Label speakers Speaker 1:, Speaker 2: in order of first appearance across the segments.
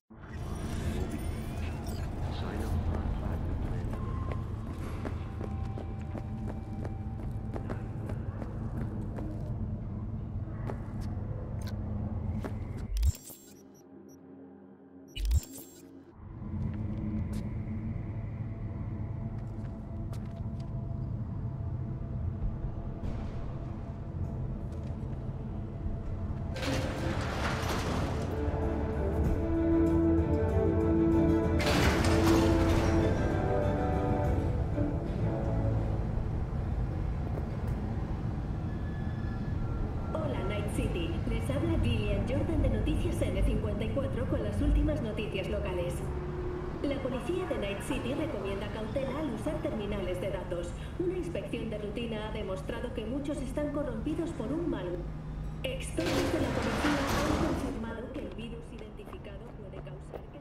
Speaker 1: City. Les habla Gillian Jordan de Noticias N54 con las últimas noticias locales. La policía de Night City recomienda cautela al usar terminales de datos. Una inspección de rutina ha demostrado que muchos están corrompidos por un malware. Expertos de la policía han confirmado que el virus identificado puede causar que el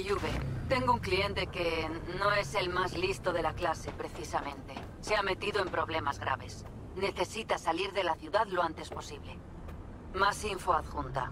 Speaker 2: Soy V. Tengo un cliente que no es el más listo de la clase, precisamente. Se ha metido en problemas graves. Necesita salir de la ciudad lo antes posible. Más info adjunta.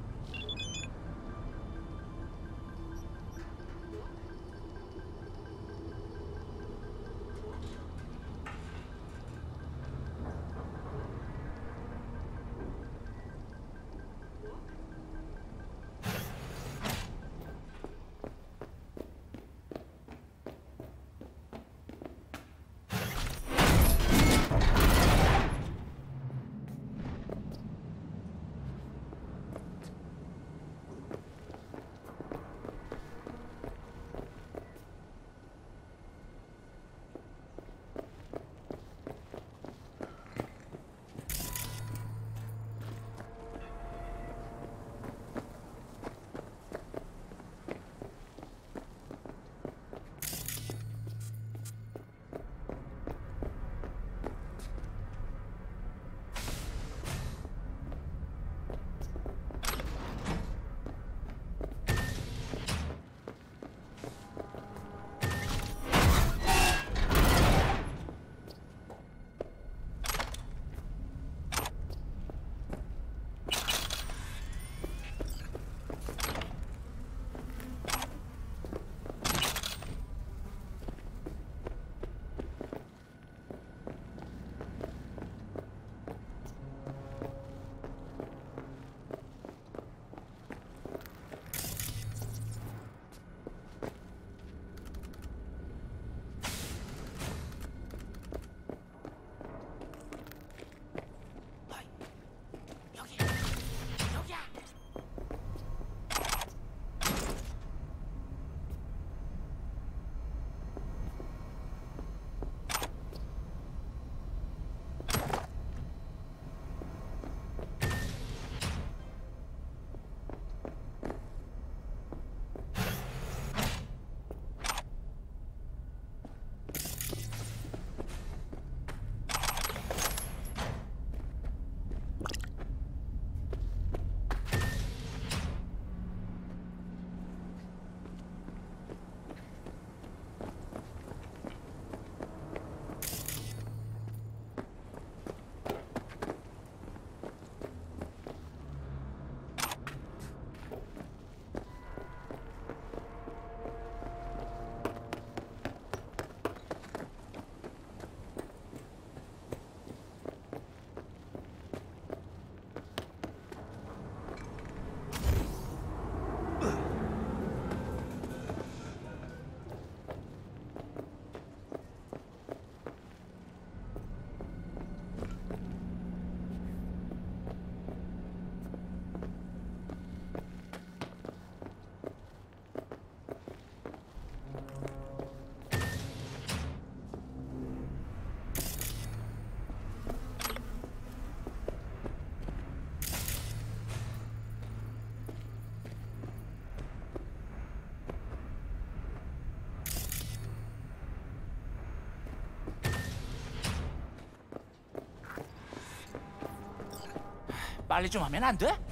Speaker 3: 빨리 좀 하면 안 돼?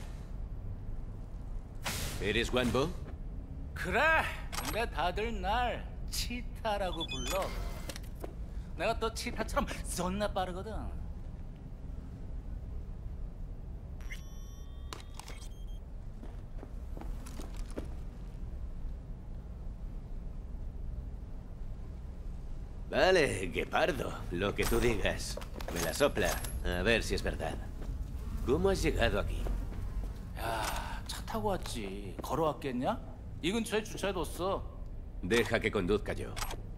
Speaker 4: Eres Wanbo?
Speaker 3: 그래. 근데 다들 날 치타라고 불러. 내가 또 치타처럼 존나 빠르거든.
Speaker 4: Vale, Guepardo, lo que tú digas. Me la sopla. A ver si es verdad. ¿Cómo has llegado aquí?
Speaker 3: 야, 차 타고 왔지. 걸어왔겠냐? 이 근처에 주차해뒀어.
Speaker 4: Deja que conduzca yo.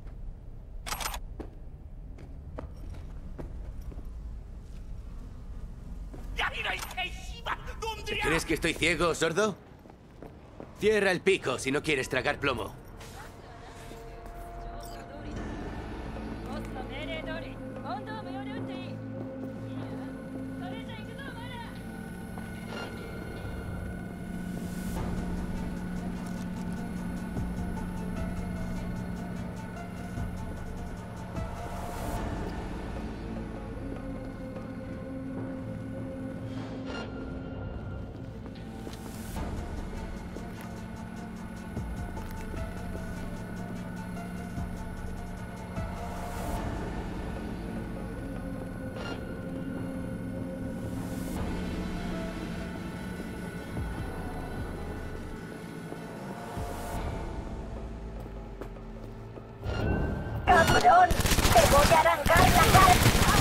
Speaker 3: 야, 이런 개씨발 놈들이야!
Speaker 4: ¿Crees que estoy ciego o sordo? Cierra el pico si no quieres tragar plomo.
Speaker 5: ¡Cabrón! ¡Te voy a arrancar la cara!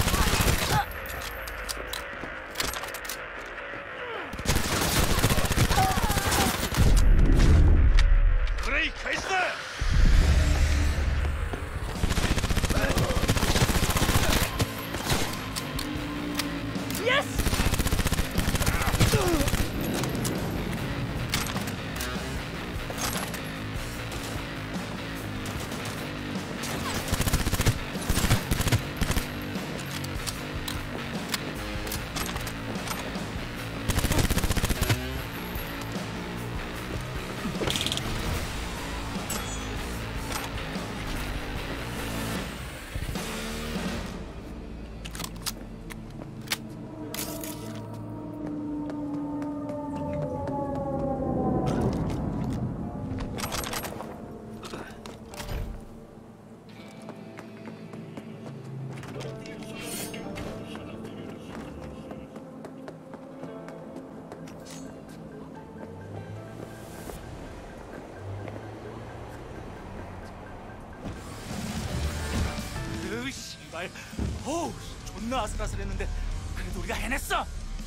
Speaker 3: 어우, 존나 아슬아슬했는데 그래도 우리가 해냈어.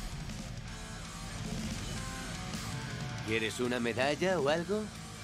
Speaker 4: ¿Quieres una medalla o algo?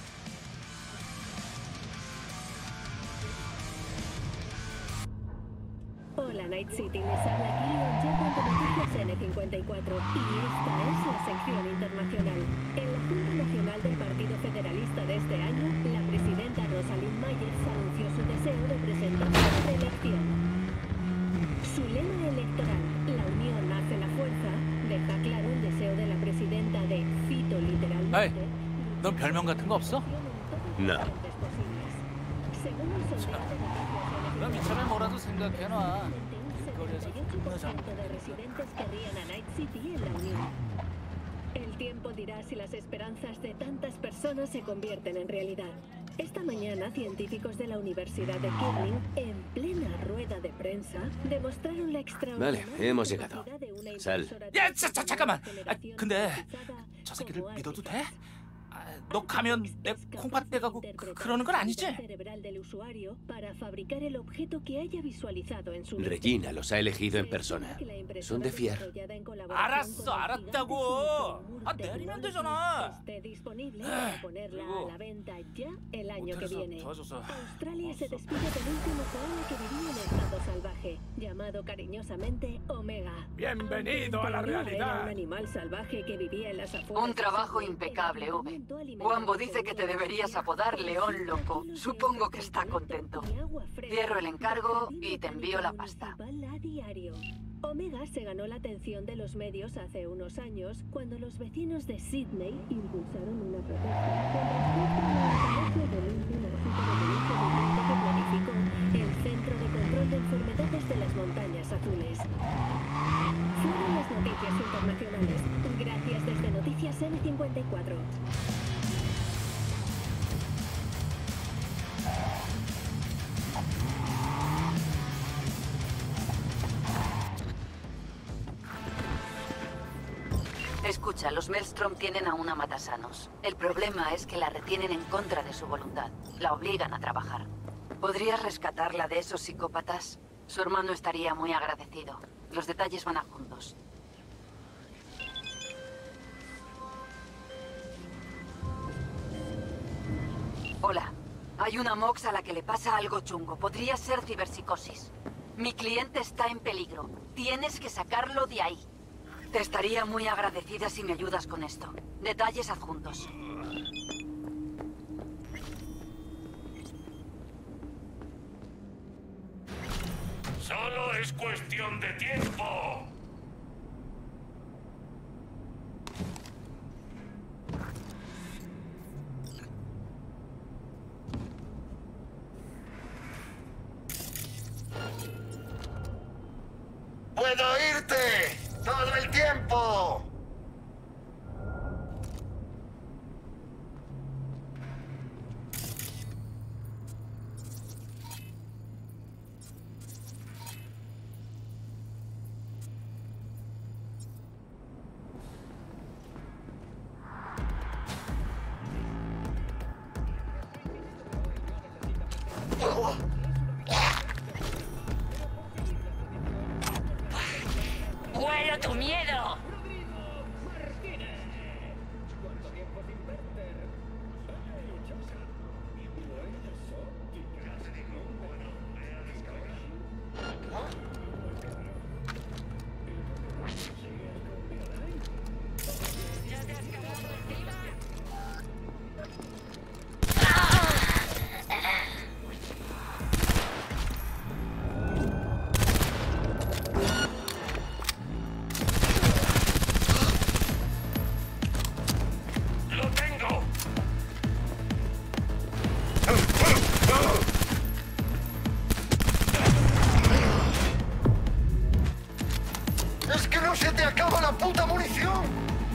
Speaker 1: Hola Night City, les habla aquí Leon Jordan de Noticias N54 y esta es la sección internacional. En la Junta Nacional del Partido Federalista de este año, la presidenta Rosalind Myers anunció su deseo de presentarse a la reelección. Su lema electoral, la unión hace la fuerza, deja claro el deseo de la presidenta de, cito literalmente,
Speaker 3: Hey, ¿넌 별명 같은 거 없어?
Speaker 4: No.
Speaker 1: Según el sondeo de
Speaker 3: 그럼 이참에 뭐라도 생각해놔.
Speaker 1: un 78% de residentes querrían a Night City en la Unión. El tiempo dirá si las esperanzas de tantas personas se convierten en realidad. Esta mañana, científicos de la Universidad de Kirtland, en plena rueda de prensa, demostraron la extraordinaria
Speaker 4: Vale, hemos llegado.
Speaker 1: capacidad de una
Speaker 4: Sal.
Speaker 1: impresora
Speaker 3: 야, 잠깐만.
Speaker 1: generación
Speaker 3: 근데
Speaker 1: utilizada
Speaker 3: 저 새끼를
Speaker 1: como
Speaker 3: 믿어도 돼?
Speaker 1: artífice.
Speaker 3: 너 가면 내 콩팥 떼가고 그러는 건 아니지?
Speaker 1: cerebral del usuario para fabricar el objeto que haya visualizado en su mente.
Speaker 4: Regina los ha elegido en persona. Son de fiar.
Speaker 3: 알았어, 알았다고. 아, 내리면 되잖아.
Speaker 1: Esté disponible para ponerla
Speaker 3: 그리고
Speaker 1: a la venta ya el año que
Speaker 3: 호텔에서
Speaker 1: viene.
Speaker 3: 도와줘서
Speaker 1: Australia se despide del último koala que vivía en estado salvaje, llamado cariñosamente Omega.
Speaker 6: Bienvenido a la
Speaker 1: En teoría, Era
Speaker 6: realidad.
Speaker 1: un animal salvaje que vivía en las afueras.
Speaker 2: Un trabajo
Speaker 1: de Sydney,
Speaker 2: impecable,
Speaker 1: en
Speaker 2: V.
Speaker 1: movimiento alimentario
Speaker 2: Wambo dice que te
Speaker 1: según la
Speaker 2: deberías
Speaker 1: policía,
Speaker 2: apodar
Speaker 1: con
Speaker 2: León Loco.
Speaker 1: kilos
Speaker 2: Supongo que
Speaker 1: de
Speaker 2: está
Speaker 1: alimento
Speaker 2: contento.
Speaker 1: y agua fresca
Speaker 2: Cierro el encargo
Speaker 1: del
Speaker 2: y te
Speaker 1: jardín
Speaker 2: envío la
Speaker 1: botánico
Speaker 2: pasta.
Speaker 1: municipal a diario. Omega se ganó la atención de los medios hace unos años cuando los vecinos de Sydney impulsaron una protesta con respecto al negocio del último sitio de derecho que planificó el Centro de Control de Enfermedades de las Montañas Azules. Fueron las noticias internacionales. Gracias desde Noticias N54.
Speaker 2: Escucha, los Maelstrom tienen a una matasanos. El problema es que la retienen en contra de su voluntad. La obligan a trabajar. ¿Podrías rescatarla de esos psicópatas? Su hermano estaría muy agradecido. Los detalles van adjuntos. Hola. Hay una Mox a la que le pasa algo chungo. Podría ser ciberpsicosis. Mi cliente está en peligro. Tienes que sacarlo de ahí. Te estaría muy agradecida si me ayudas con esto. Detalles adjuntos.
Speaker 6: Solo es cuestión de tiempo.
Speaker 7: ¡Puedo oírte! ¡Todo el tiempo!
Speaker 5: quiero tu miedo.
Speaker 7: ¡Es que no se te acaba la puta munición!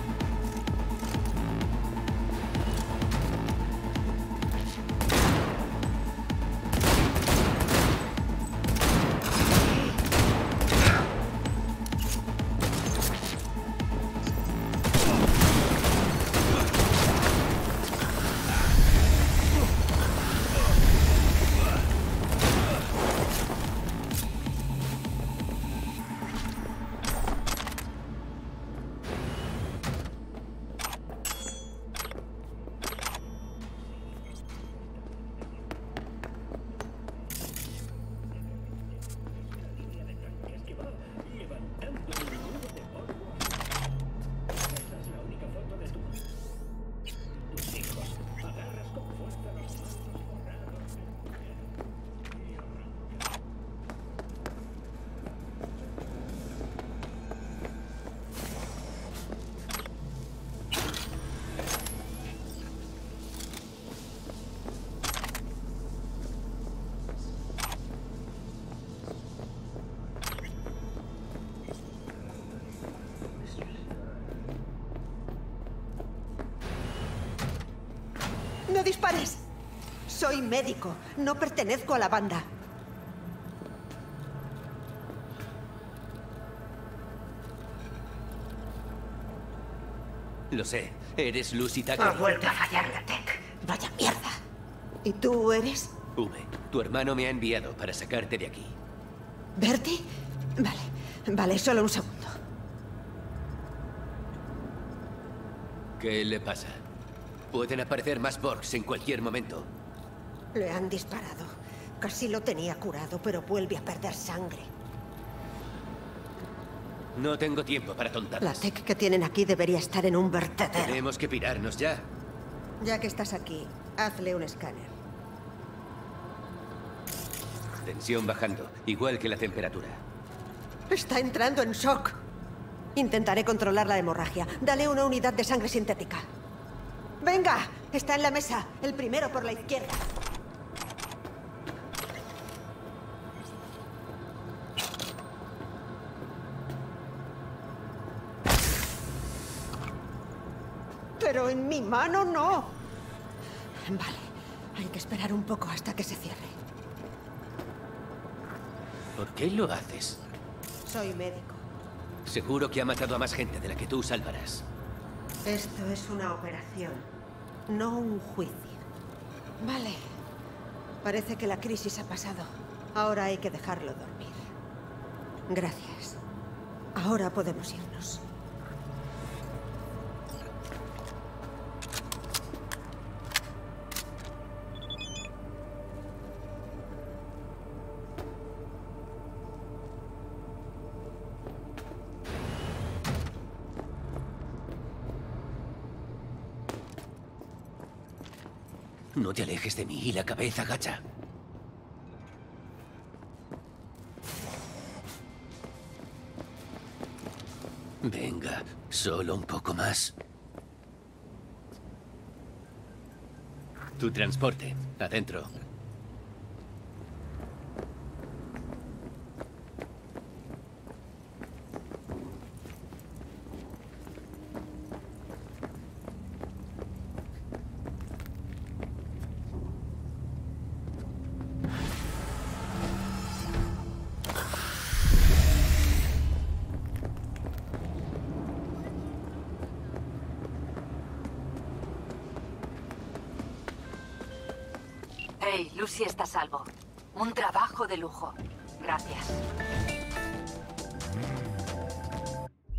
Speaker 8: ¡No dispares! Soy médico, no pertenezco a la banda.
Speaker 4: Lo sé, eres Lucy Tucker.
Speaker 8: Ha vuelto a fallar la tech. Vaya mierda. ¿Y tú eres?
Speaker 4: V, tu hermano me ha enviado para sacarte de aquí.
Speaker 8: ¿Bertie? Vale, solo un segundo.
Speaker 4: ¿Qué le pasa? Pueden aparecer más Borgs en cualquier momento.
Speaker 8: Le han disparado. Casi lo tenía curado, pero vuelve a perder sangre.
Speaker 4: No tengo tiempo para
Speaker 8: La
Speaker 4: tontadas.
Speaker 8: tech que tienen aquí debería estar en un vertedero.
Speaker 4: Tenemos que pirarnos ya.
Speaker 8: Ya que estás aquí, hazle un escáner.
Speaker 4: Tensión bajando, igual que la temperatura.
Speaker 8: Está entrando en shock. Intentaré controlar la hemorragia. Dale una unidad de sangre sintética. ¡Venga! Está en la mesa. El primero por la izquierda. Pero en mi mano no. Vale. Hay que esperar un poco hasta que se cierre.
Speaker 4: ¿Por qué lo haces?
Speaker 8: Soy médico.
Speaker 4: Seguro que ha matado a más gente de la que tú salvarás.
Speaker 8: Esto es una operación, no un juicio. Vale. Parece que la crisis ha pasado. Ahora hay que dejarlo dormir. Gracias. Ahora podemos irnos.
Speaker 4: No te alejes de mí y la cabeza agacha. Venga, solo un poco más. Tu transporte, adentro.
Speaker 2: Hey, Lucy está a salvo. Un trabajo de lujo. Gracias.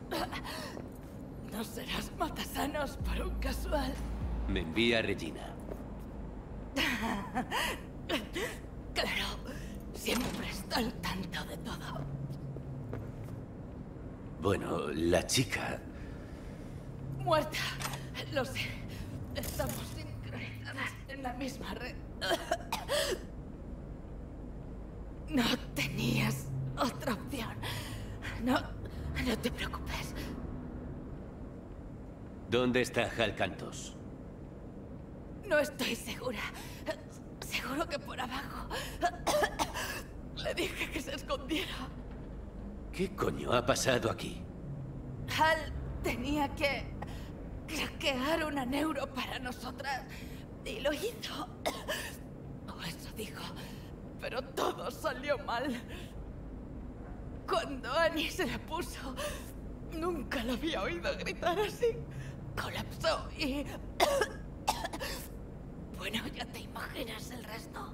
Speaker 9: No serás matasanos por un casual.
Speaker 4: Me envía Regina.
Speaker 9: Claro, siempre está al tanto de todo.
Speaker 4: Bueno, la chica...
Speaker 9: Muerta, lo sé. Estamos sincronizadas en la misma red. No tenías otra opción. No te preocupes.
Speaker 4: ¿Dónde está Hal Cantos?
Speaker 9: No estoy segura. Seguro que por abajo. Le dije que se escondiera.
Speaker 4: ¿Qué coño ha pasado aquí?
Speaker 9: Hal tenía que craquear una neuro para nosotras. Y lo hizo. O eso dijo. Pero todo salió mal. Cuando Annie se le puso, nunca la había oído gritar así. Colapsó y... Bueno, ya te imaginas el resto.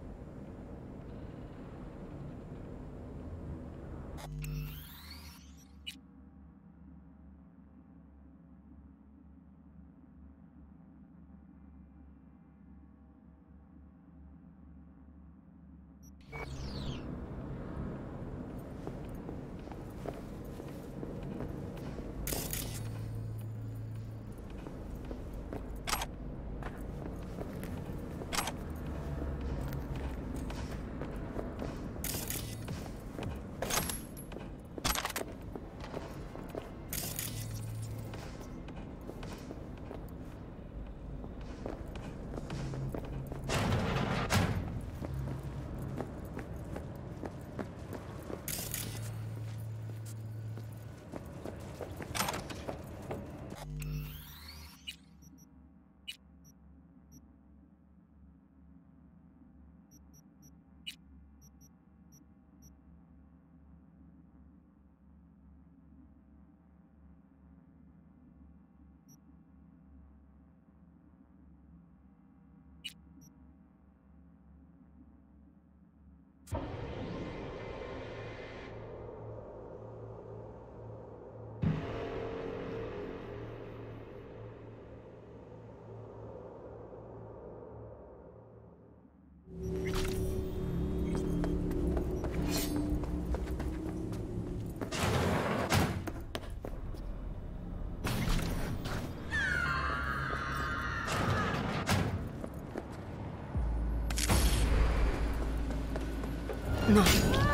Speaker 9: No.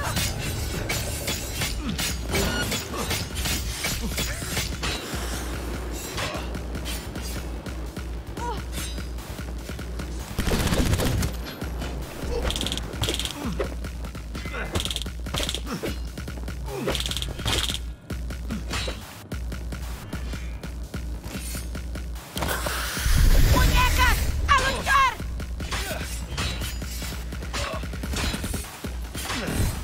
Speaker 5: ¡Muñecas! ¡A luchar!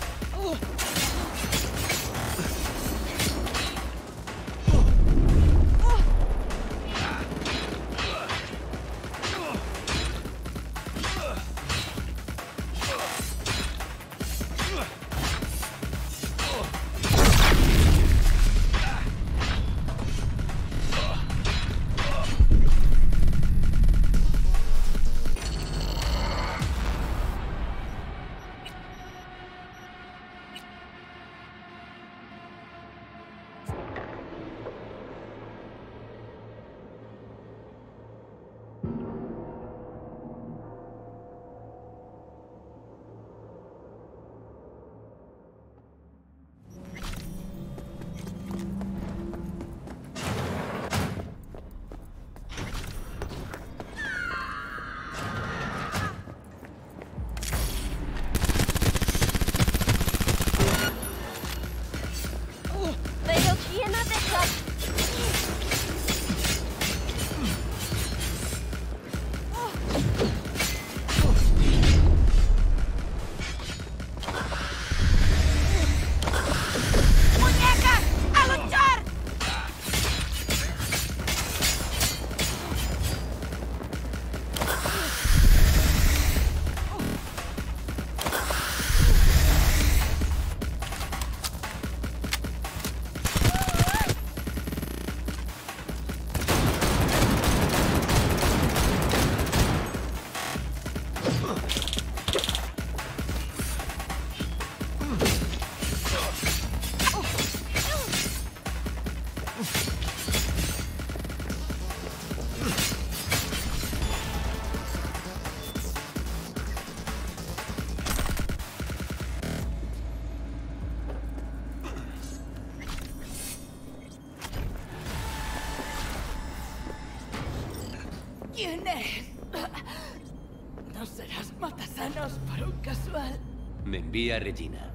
Speaker 9: ¿Quién es? No serás matasanos por un casual.
Speaker 4: Me envía Regina.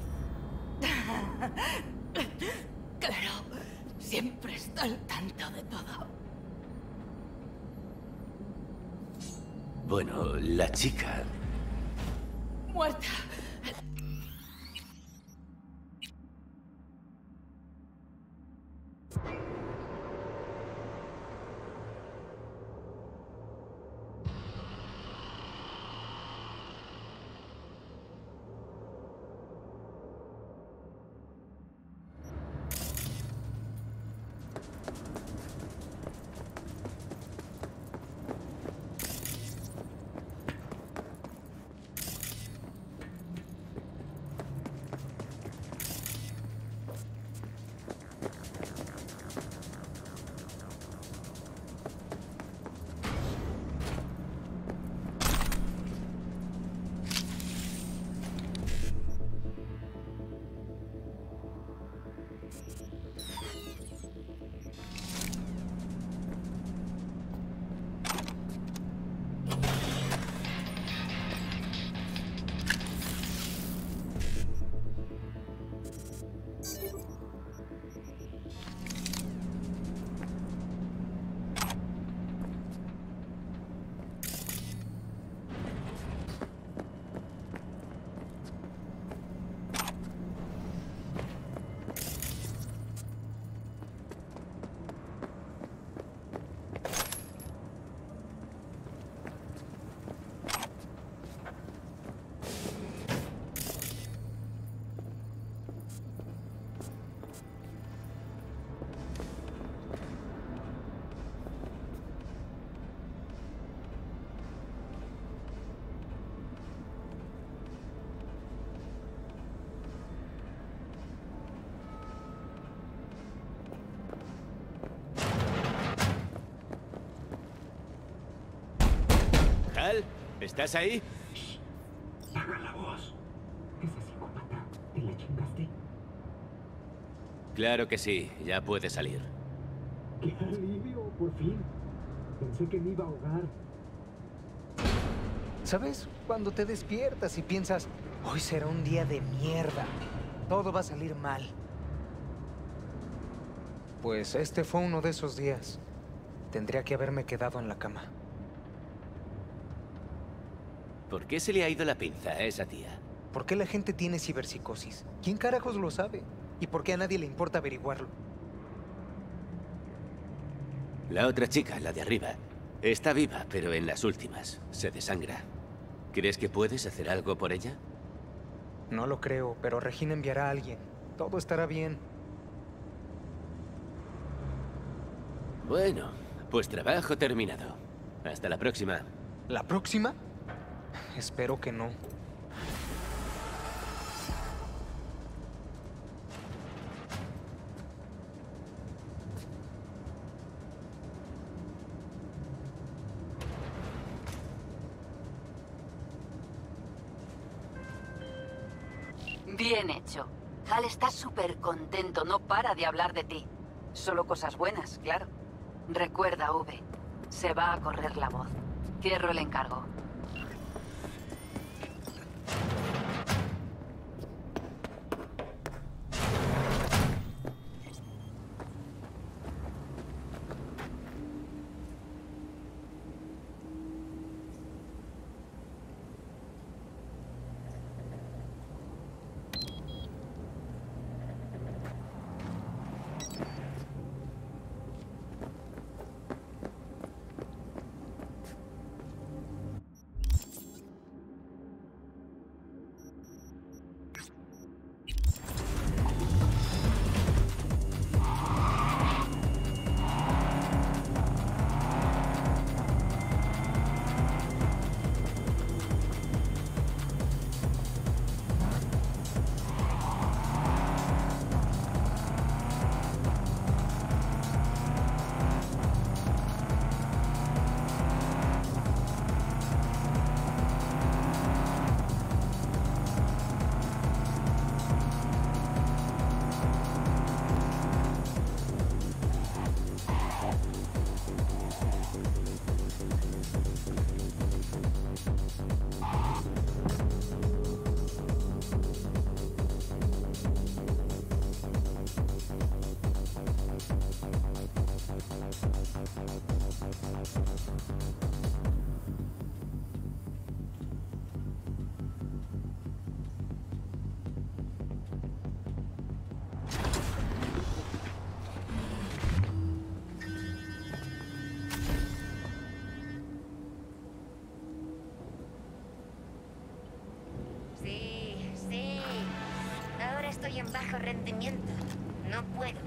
Speaker 9: Claro, siempre está al tanto de todo.
Speaker 4: Bueno, la chica...
Speaker 9: Muerta.
Speaker 4: Hal, ¿estás ahí?
Speaker 10: Baja la voz. Ese psicópata, ¿te le chingaste?
Speaker 4: Claro que sí, ya puede salir.
Speaker 10: ¡Qué alivio, por fin! Pensé que me iba a ahogar.
Speaker 11: ¿Sabes? Cuando te despiertas y piensas, hoy será un día de mierda, todo va a salir mal. Pues este fue uno de esos días. Tendría que haberme quedado en la cama.
Speaker 4: ¿Por qué se le ha ido la pinza a esa tía?
Speaker 11: ¿Por qué la gente tiene ciberpsicosis? ¿Quién carajos lo sabe? ¿Y por qué a nadie le importa averiguarlo?
Speaker 4: La otra chica, la de arriba, está viva, pero en las últimas. Se desangra. ¿Crees que puedes hacer algo por ella?
Speaker 11: No lo creo, pero Regina enviará a alguien. Todo estará bien.
Speaker 4: Bueno, pues trabajo terminado. Hasta la próxima.
Speaker 11: ¿La próxima? Espero que no.
Speaker 2: Bien hecho. Hal está súper contento, no para de hablar de ti. Solo cosas buenas, claro. Recuerda, V, se va a correr la voz. Cierro el encargo.
Speaker 5: Sí. Ahora estoy en bajo rendimiento. No puedo.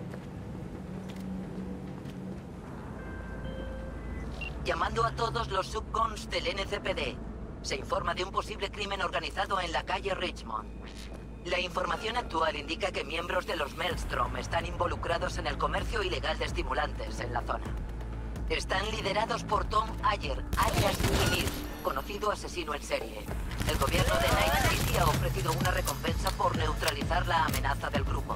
Speaker 2: Llamando a todos los subcons del NCPD. Se informa de un posible crimen organizado en la calle Richmond. La información actual indica que miembros de los Maelstrom están involucrados en el comercio ilegal de estimulantes en la zona. Están liderados por Tom Ayer, alias Ymir, conocido asesino en serie. El gobierno de Night City ha ofrecido una recompensa por neutralizar la amenaza del grupo.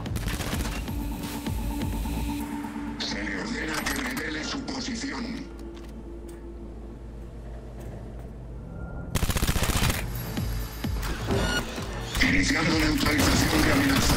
Speaker 12: Se le ordena que revele su posición. Iniciando neutralización de amenaza.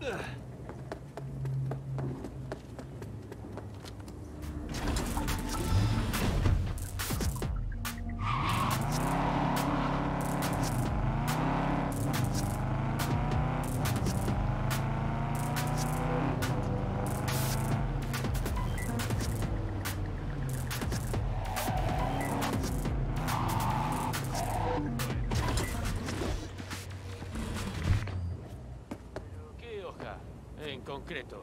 Speaker 13: ¿Qué hoja en concreto?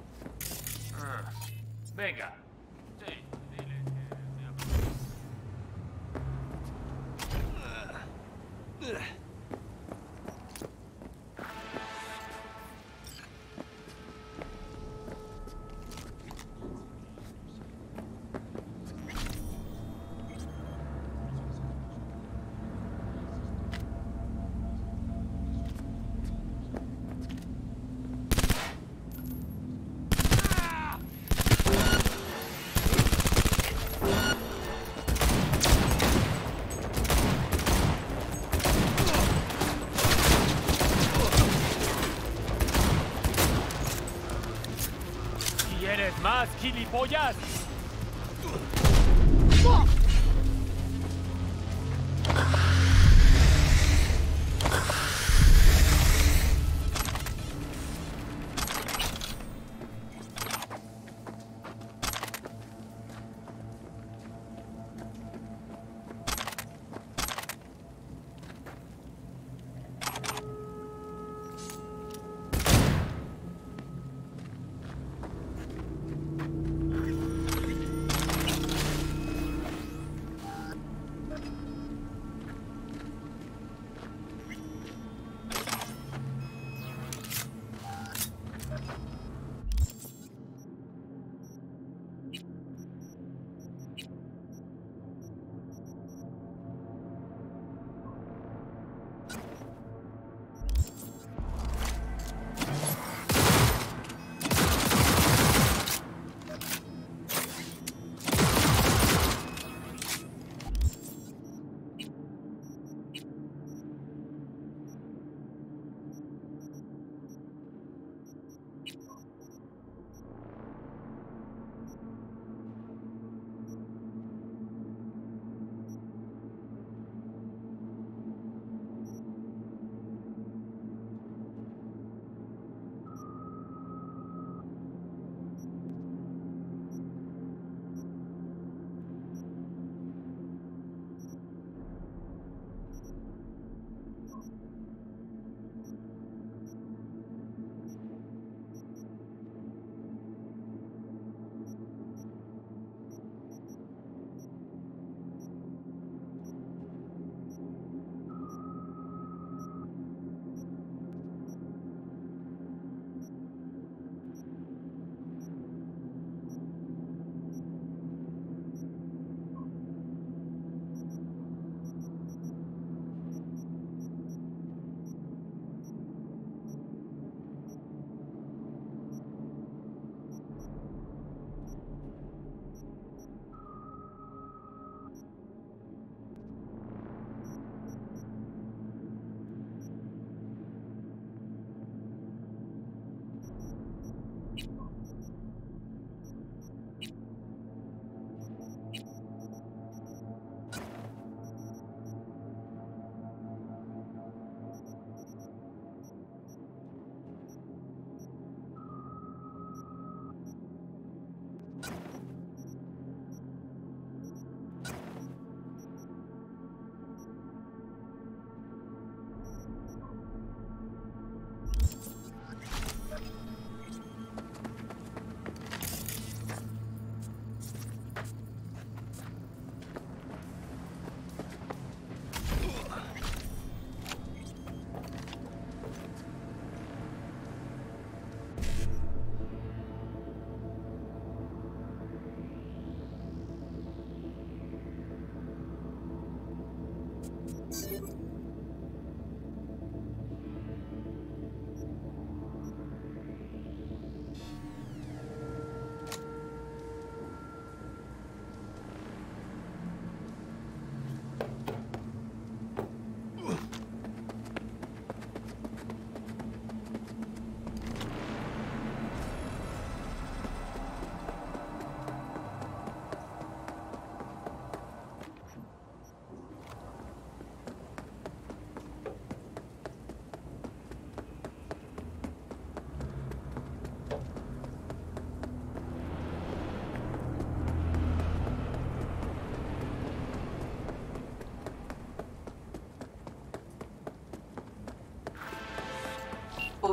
Speaker 13: Venga. Sí, dile que... ¿Quieres más, gilipollas?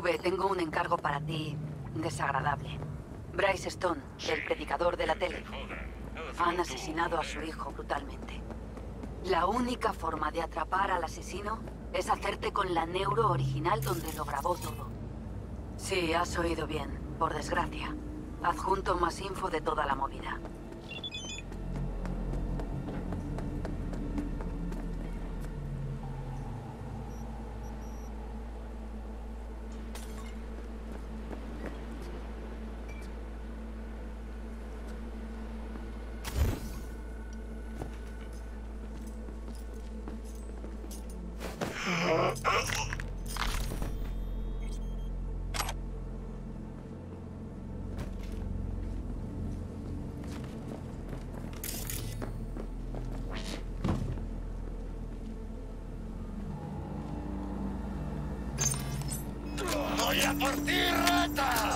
Speaker 2: V, tengo un encargo para ti desagradable. Bryce Stone, el predicador de la tele, han asesinado a su hijo brutalmente. La única forma de atrapar al asesino es hacerte con la neuro original donde lo grabó todo. Sí, has oído bien, por desgracia. Adjunto más info de toda la movida.
Speaker 7: ¡Voy a por ti, rata!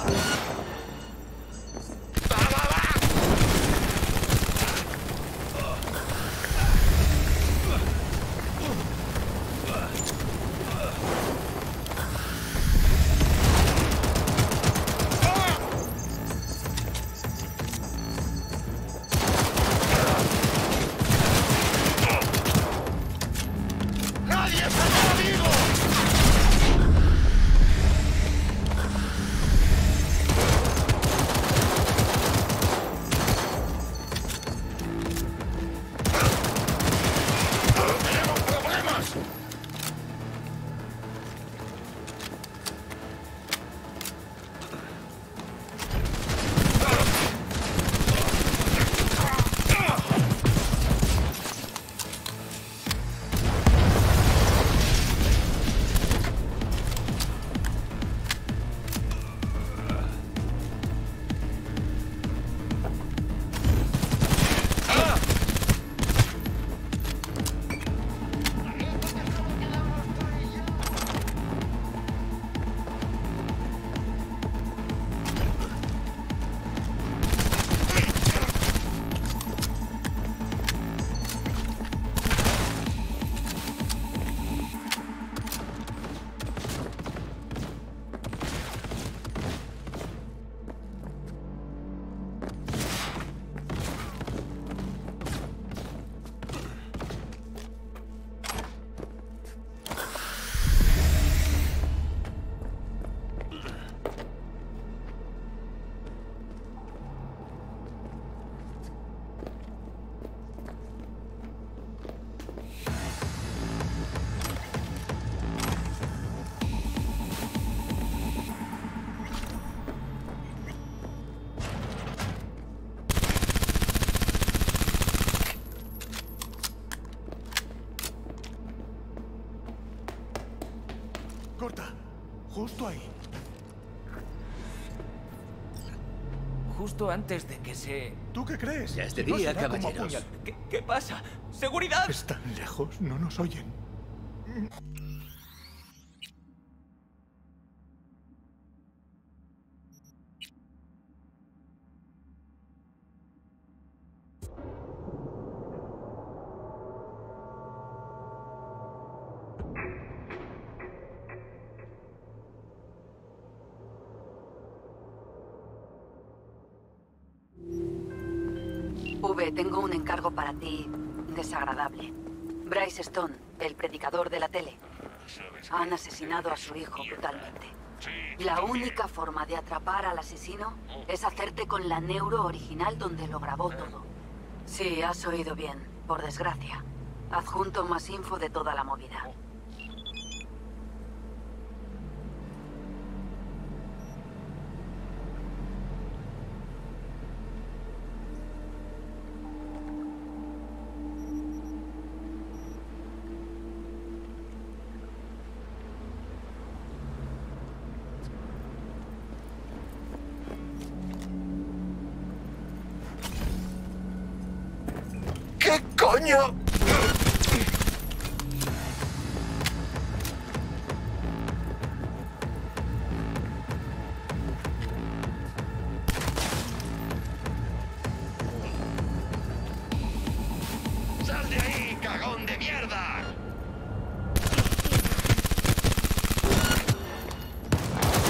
Speaker 7: ¡Nadie saldrá vivo! ¡Tenemos problemas!
Speaker 14: Corta. Justo ahí.
Speaker 15: Justo antes de que se...
Speaker 14: ¿Tú qué crees?
Speaker 4: Ya es de
Speaker 14: Si no
Speaker 4: día,
Speaker 14: será como
Speaker 4: caballeros.
Speaker 14: apuñal-
Speaker 15: ¿Qué pasa? ¡Seguridad!
Speaker 14: Están lejos, no nos oyen.
Speaker 2: V, tengo un encargo para ti desagradable. Bryce Stone, el predicador de la tele, han asesinado a su hijo brutalmente. La única forma de atrapar al asesino es hacerte con la neuro original donde lo grabó todo. Sí, has oído bien, por desgracia. Adjunto más info de toda la movida.
Speaker 7: ¿Qué coño? ¡Sal de ahí, cagón de mierda!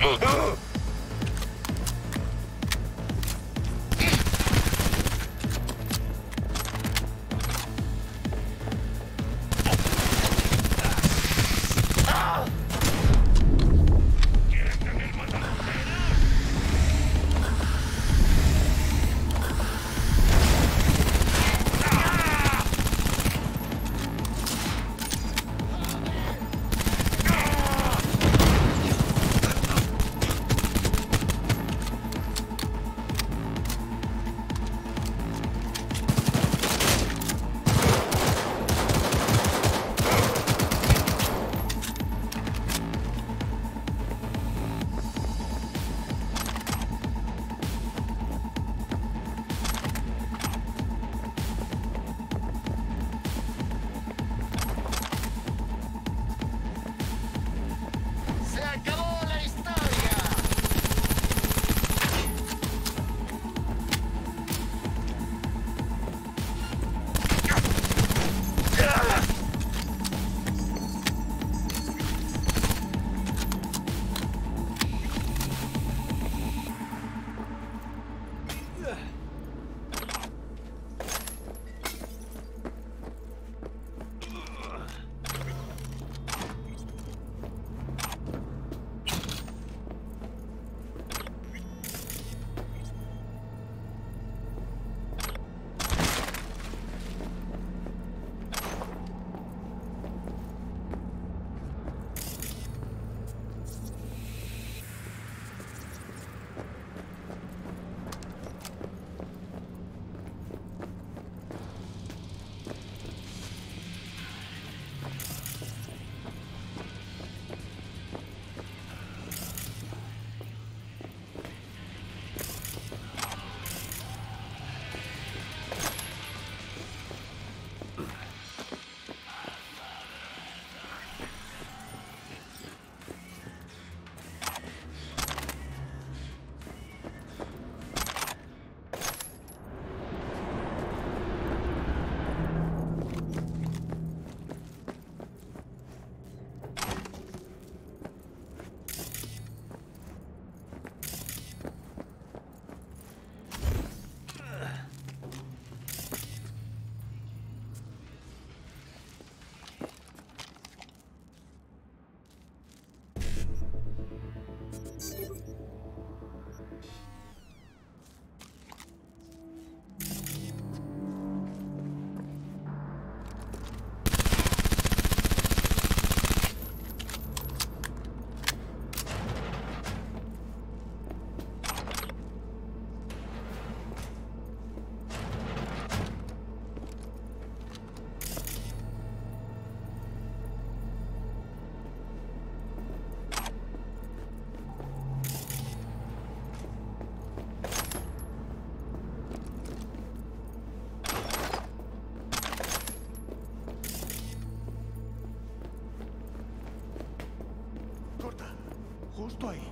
Speaker 14: Justo ahí.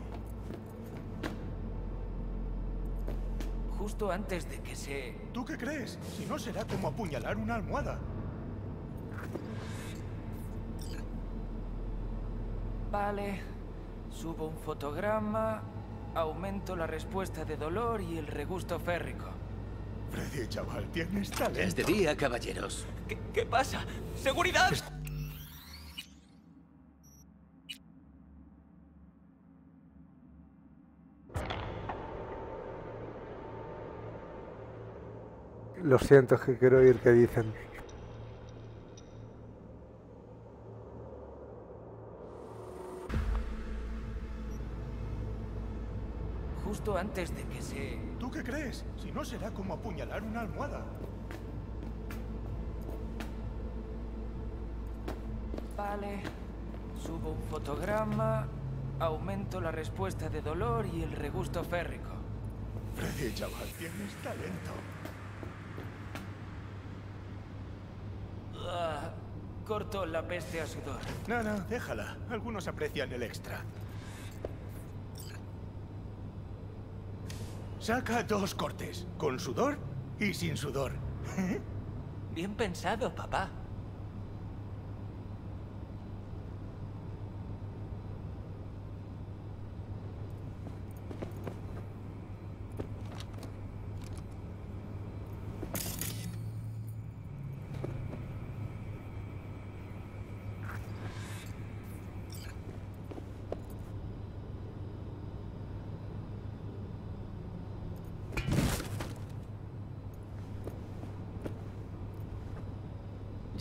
Speaker 15: Justo antes de que se...
Speaker 14: ¿Tú qué crees? Si no será como apuñalar una almohada.
Speaker 15: Vale. Subo un fotograma, aumento la respuesta de dolor y el regusto férrico.
Speaker 14: Freddy, chaval, tienes talento.
Speaker 4: Es de día, caballeros.
Speaker 15: ¿Qué pasa? ¡Seguridad!
Speaker 11: Lo siento, es que quiero oír qué dicen.
Speaker 15: Justo antes de que se...
Speaker 14: ¿Tú qué crees? Si no será como apuñalar una almohada.
Speaker 15: Vale. Subo un fotograma, aumento la respuesta de dolor y el regusto férrico.
Speaker 14: Freddy, chaval, tienes talento.
Speaker 15: Corto la peste a sudor.
Speaker 14: No, déjala. Algunos aprecian el extra. Saca 2 cortes, con sudor y sin sudor.
Speaker 15: Bien pensado, papá.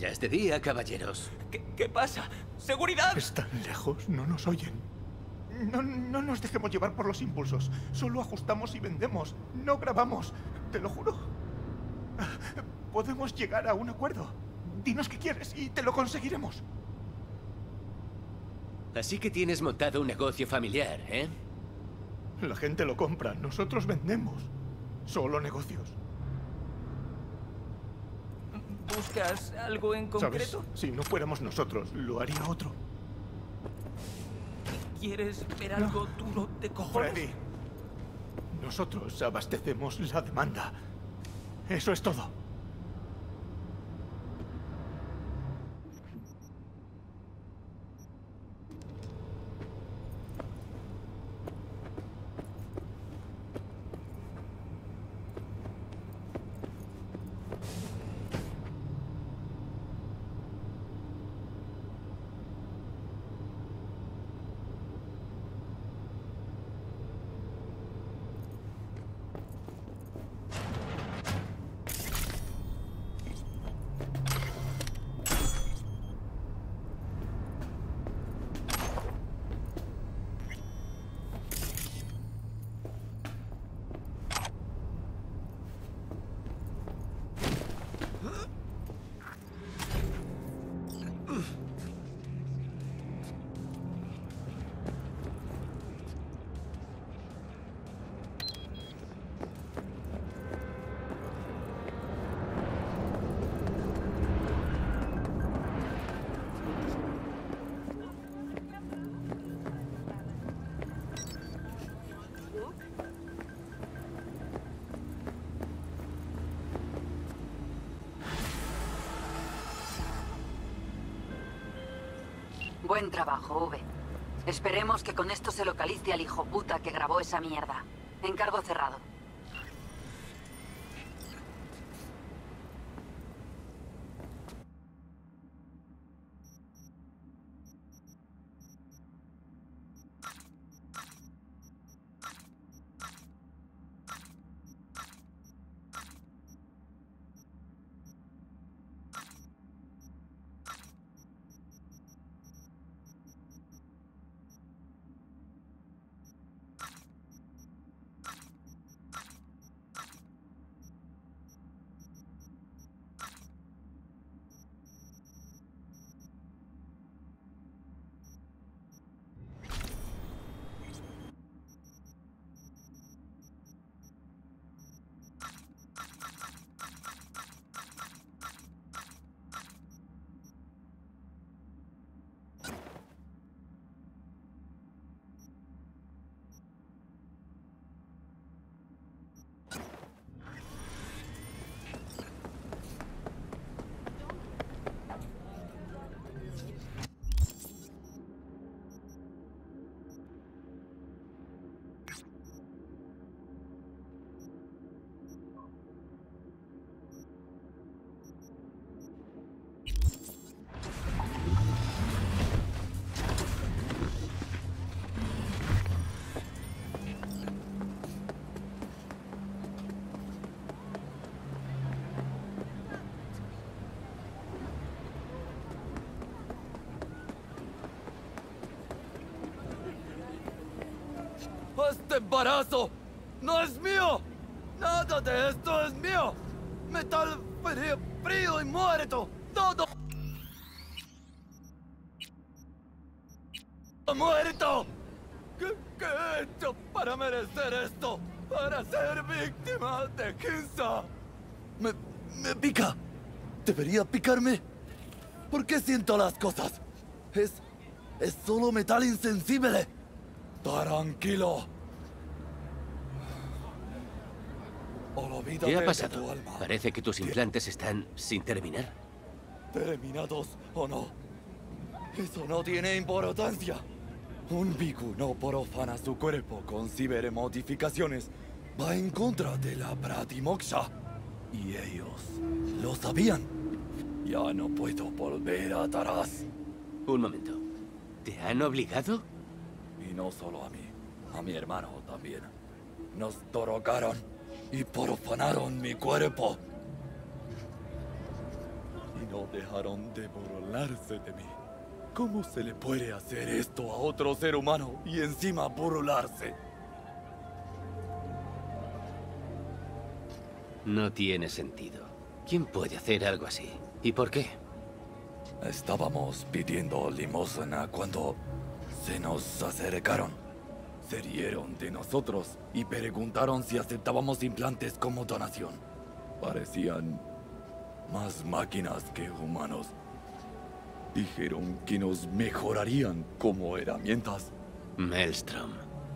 Speaker 4: Ya es de día, caballeros.
Speaker 15: ¿Qué pasa? ¡Seguridad!
Speaker 14: Están lejos, no nos oyen. No nos dejemos llevar por los impulsos. Solo ajustamos y vendemos. No grabamos. Te lo juro. Podemos llegar a un acuerdo. Dinos qué quieres y te lo conseguiremos.
Speaker 4: Así que tienes montado un negocio familiar, ¿eh?
Speaker 14: La gente lo compra, nosotros vendemos. Solo negocios.
Speaker 15: ¿Buscas algo en concreto?
Speaker 14: ¿Sabes? Si no fuéramos nosotros, lo haría otro.
Speaker 15: ¿Quieres ver algo duro de cojones?
Speaker 14: Freddy, nosotros abastecemos la demanda. Eso es todo.
Speaker 2: Buen trabajo, V. Esperemos que con esto se localice al hijo puta que grabó esa mierda. Encargo cerrado.
Speaker 16: ¡Este embarazo no es mío! ¡Nada de esto es mío! ¡Metal frío y muerto! ¡Todo muerto! ¿Qué he hecho para merecer esto? ¡Para ser víctima de Ginza! Me pica. ¿Debería picarme? ¿Por qué siento las cosas? Es solo metal insensible. Tranquilo.
Speaker 4: ¿Qué ha pasado? Parece que tus implantes están sin terminar.
Speaker 16: Terminados o no, eso no tiene importancia. Un bhikkhu no profana su cuerpo con cibermodificaciones. Va en contra de la Pratimoksha. Y ellos lo sabían. Ya no puedo volver atrás.
Speaker 4: Un momento. ¿Te han obligado?
Speaker 16: Y no solo a mí, a mi hermano también. Nos drogaron y profanaron mi cuerpo. no dejaron de burlarse de mí. ¿Cómo se le puede hacer esto a otro ser humano y encima burlarse?
Speaker 4: No tiene sentido. ¿Quién puede hacer algo así? ¿Y por qué?
Speaker 16: Estábamos pidiendo limosna cuando se nos acercaron. Se rieron de nosotros y preguntaron si aceptábamos implantes como donación. Parecían más máquinas que humanos. Dijeron que nos mejorarían como herramientas.
Speaker 4: Maelstrom.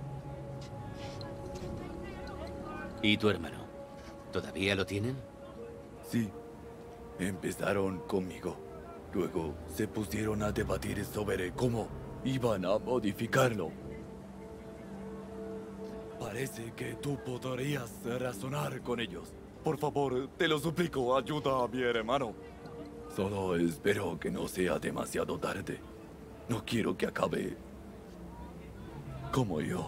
Speaker 4: ¿Y tu hermano? ¿Todavía lo tienen?
Speaker 16: Sí. Empezaron conmigo. Luego se pusieron a debatir sobre cómo iban a modificarlo. Parece que tú podrías razonar con ellos. Por favor, te lo suplico, ayuda a mi hermano. Solo espero que no sea demasiado tarde. No quiero que acabe como yo.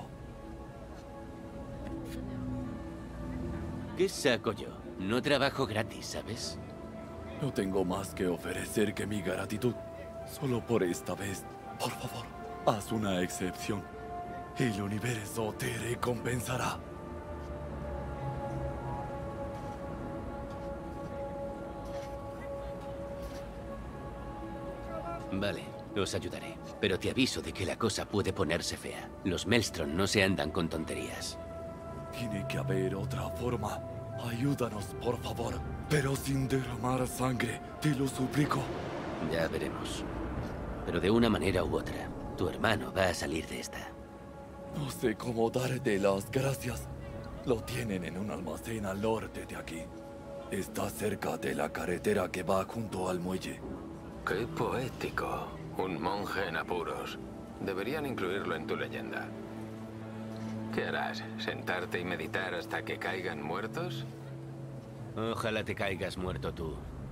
Speaker 4: ¿Qué saco yo? No trabajo gratis, ¿sabes?
Speaker 16: No tengo más que ofrecer que mi gratitud. Solo por esta vez, por favor, haz una excepción. El universo te recompensará.
Speaker 4: Vale, os ayudaré. Pero te aviso de que la cosa puede ponerse fea. Los Maelstrom no se andan con tonterías.
Speaker 16: Tiene que haber otra forma. Ayúdanos, por favor. Pero sin derramar sangre, te lo suplico.
Speaker 4: Ya veremos. Pero de una manera u otra, tu hermano va a salir de esta.
Speaker 16: No sé cómo darte las gracias. Lo tienen en un almacén al norte de aquí. Está cerca de la carretera que va junto al muelle.
Speaker 17: ¡Qué poético! Un monje en apuros. Deberían incluirlo en tu leyenda. ¿Qué harás? ¿Sentarte y meditar hasta que caigan muertos?
Speaker 4: Ojalá te caigas muerto tú.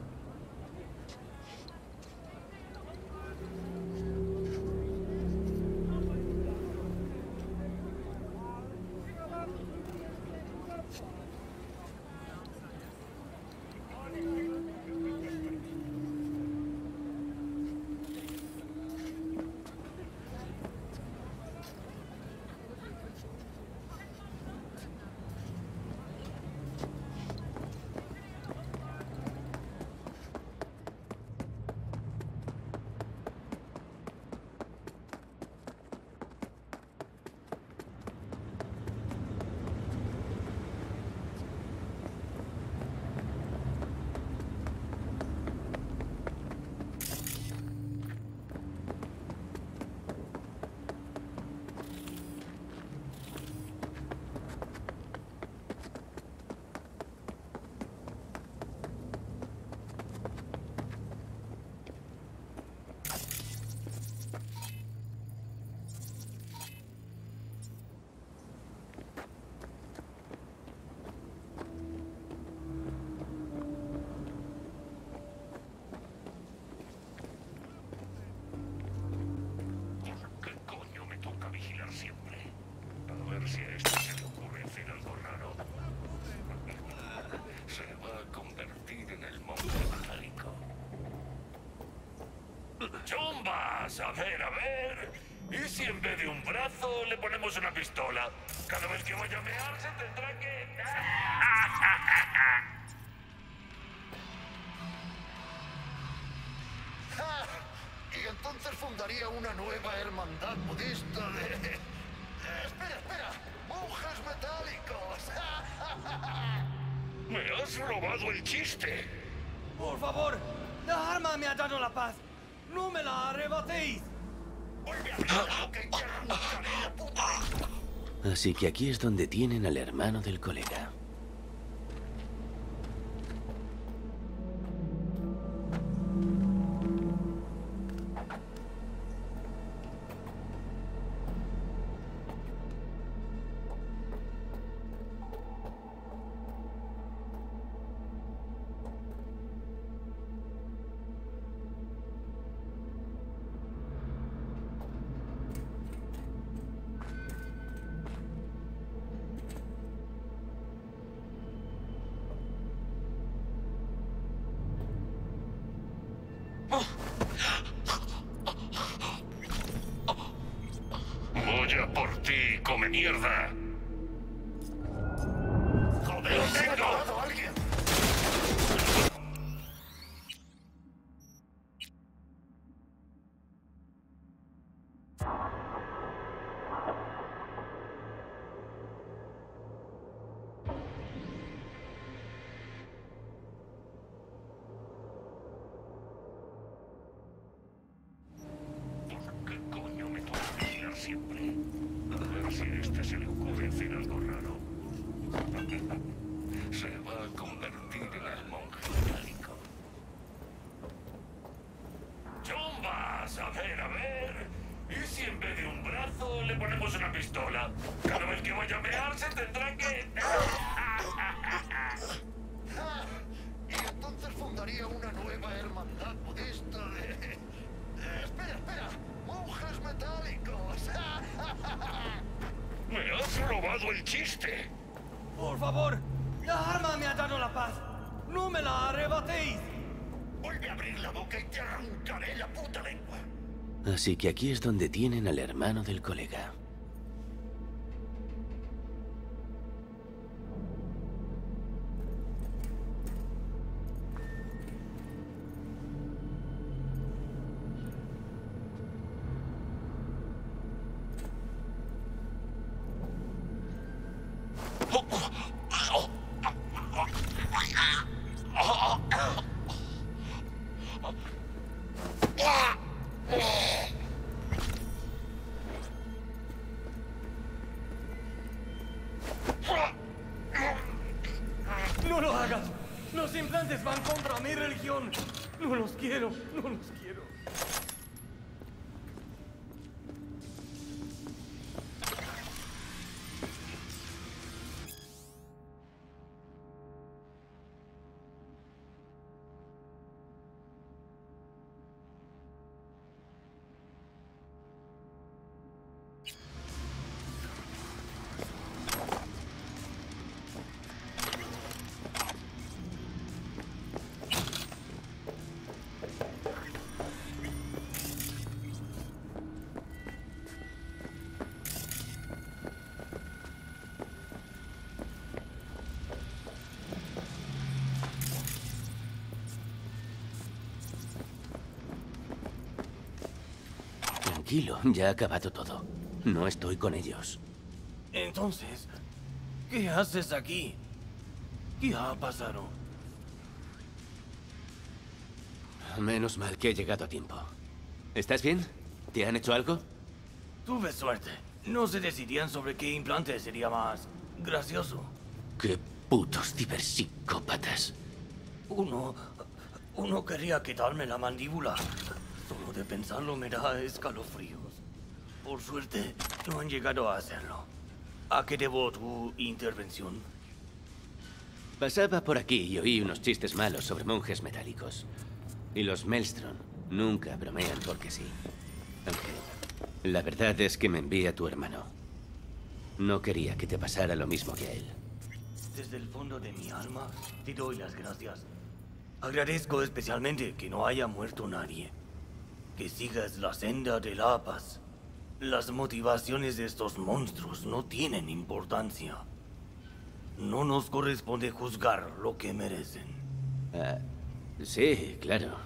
Speaker 6: Chumbas, a ver. ¿Y si en vez de un brazo le ponemos una pistola? Cada vez que vaya a mear se tendrá que...
Speaker 7: Y entonces fundaría una nueva hermandad budista de... Espera. ¡Monjes metálicos!
Speaker 6: ¡Me has robado el chiste!
Speaker 15: Por favor, la arma me ha dado la paz. ¡No me la arrebatéis!
Speaker 4: Así que aquí es donde tienen al hermano del colega.
Speaker 6: por ti, come mierda. ¡Joder, os tengo!
Speaker 7: ¡A alguien!
Speaker 6: Siempre. A ver si a este se le ocurre hacer algo raro. Se va a convertir en el monje metálico. ¡Chumbas! A ver. ¿Y si en vez de un brazo le ponemos una pistola? Cada vez que vaya a mearse tendrá que...
Speaker 7: Y entonces fundaría una nueva hermandad budista de... Espera. ¡Monjes metálicos!
Speaker 6: ¡Me has robado el chiste!
Speaker 18: Por favor, la arma me ha dado la paz. ¡No me la arrebatéis!
Speaker 7: Vuelve a abrir la boca y te arrancaré la puta lengua.
Speaker 4: Así que aquí es donde tienen al hermano del colega.
Speaker 18: ¡No lo hagas! ¡Los implantes van contra mi religión! ¡No los quiero!
Speaker 4: Tranquilo, ya ha acabado todo. No estoy con ellos.
Speaker 18: Entonces, ¿qué haces aquí? ¿Qué ha pasado?
Speaker 4: Menos mal que he llegado a tiempo. ¿Estás bien? ¿Te han hecho algo?
Speaker 18: Tuve suerte. No se decidían sobre qué implante sería más gracioso.
Speaker 4: ¡Qué putos ciberpsicópatas!
Speaker 18: Uno quería quitarme la mandíbula. Solo de pensarlo me da escalofríos. Por suerte, no han llegado a hacerlo. ¿A qué debo tu intervención?
Speaker 4: Pasaba por aquí y oí unos chistes malos sobre monjes metálicos. Y los Maelstrom nunca bromean porque sí. Aunque la verdad es que me envía tu hermano. No quería que te pasara lo mismo que a él.
Speaker 18: Desde el fondo de mi alma, te doy las gracias. Agradezco especialmente que no haya muerto nadie. Que sigas la senda de la paz. Las motivaciones de estos monstruos no tienen importancia. No nos corresponde juzgar lo que merecen.
Speaker 4: Sí, claro.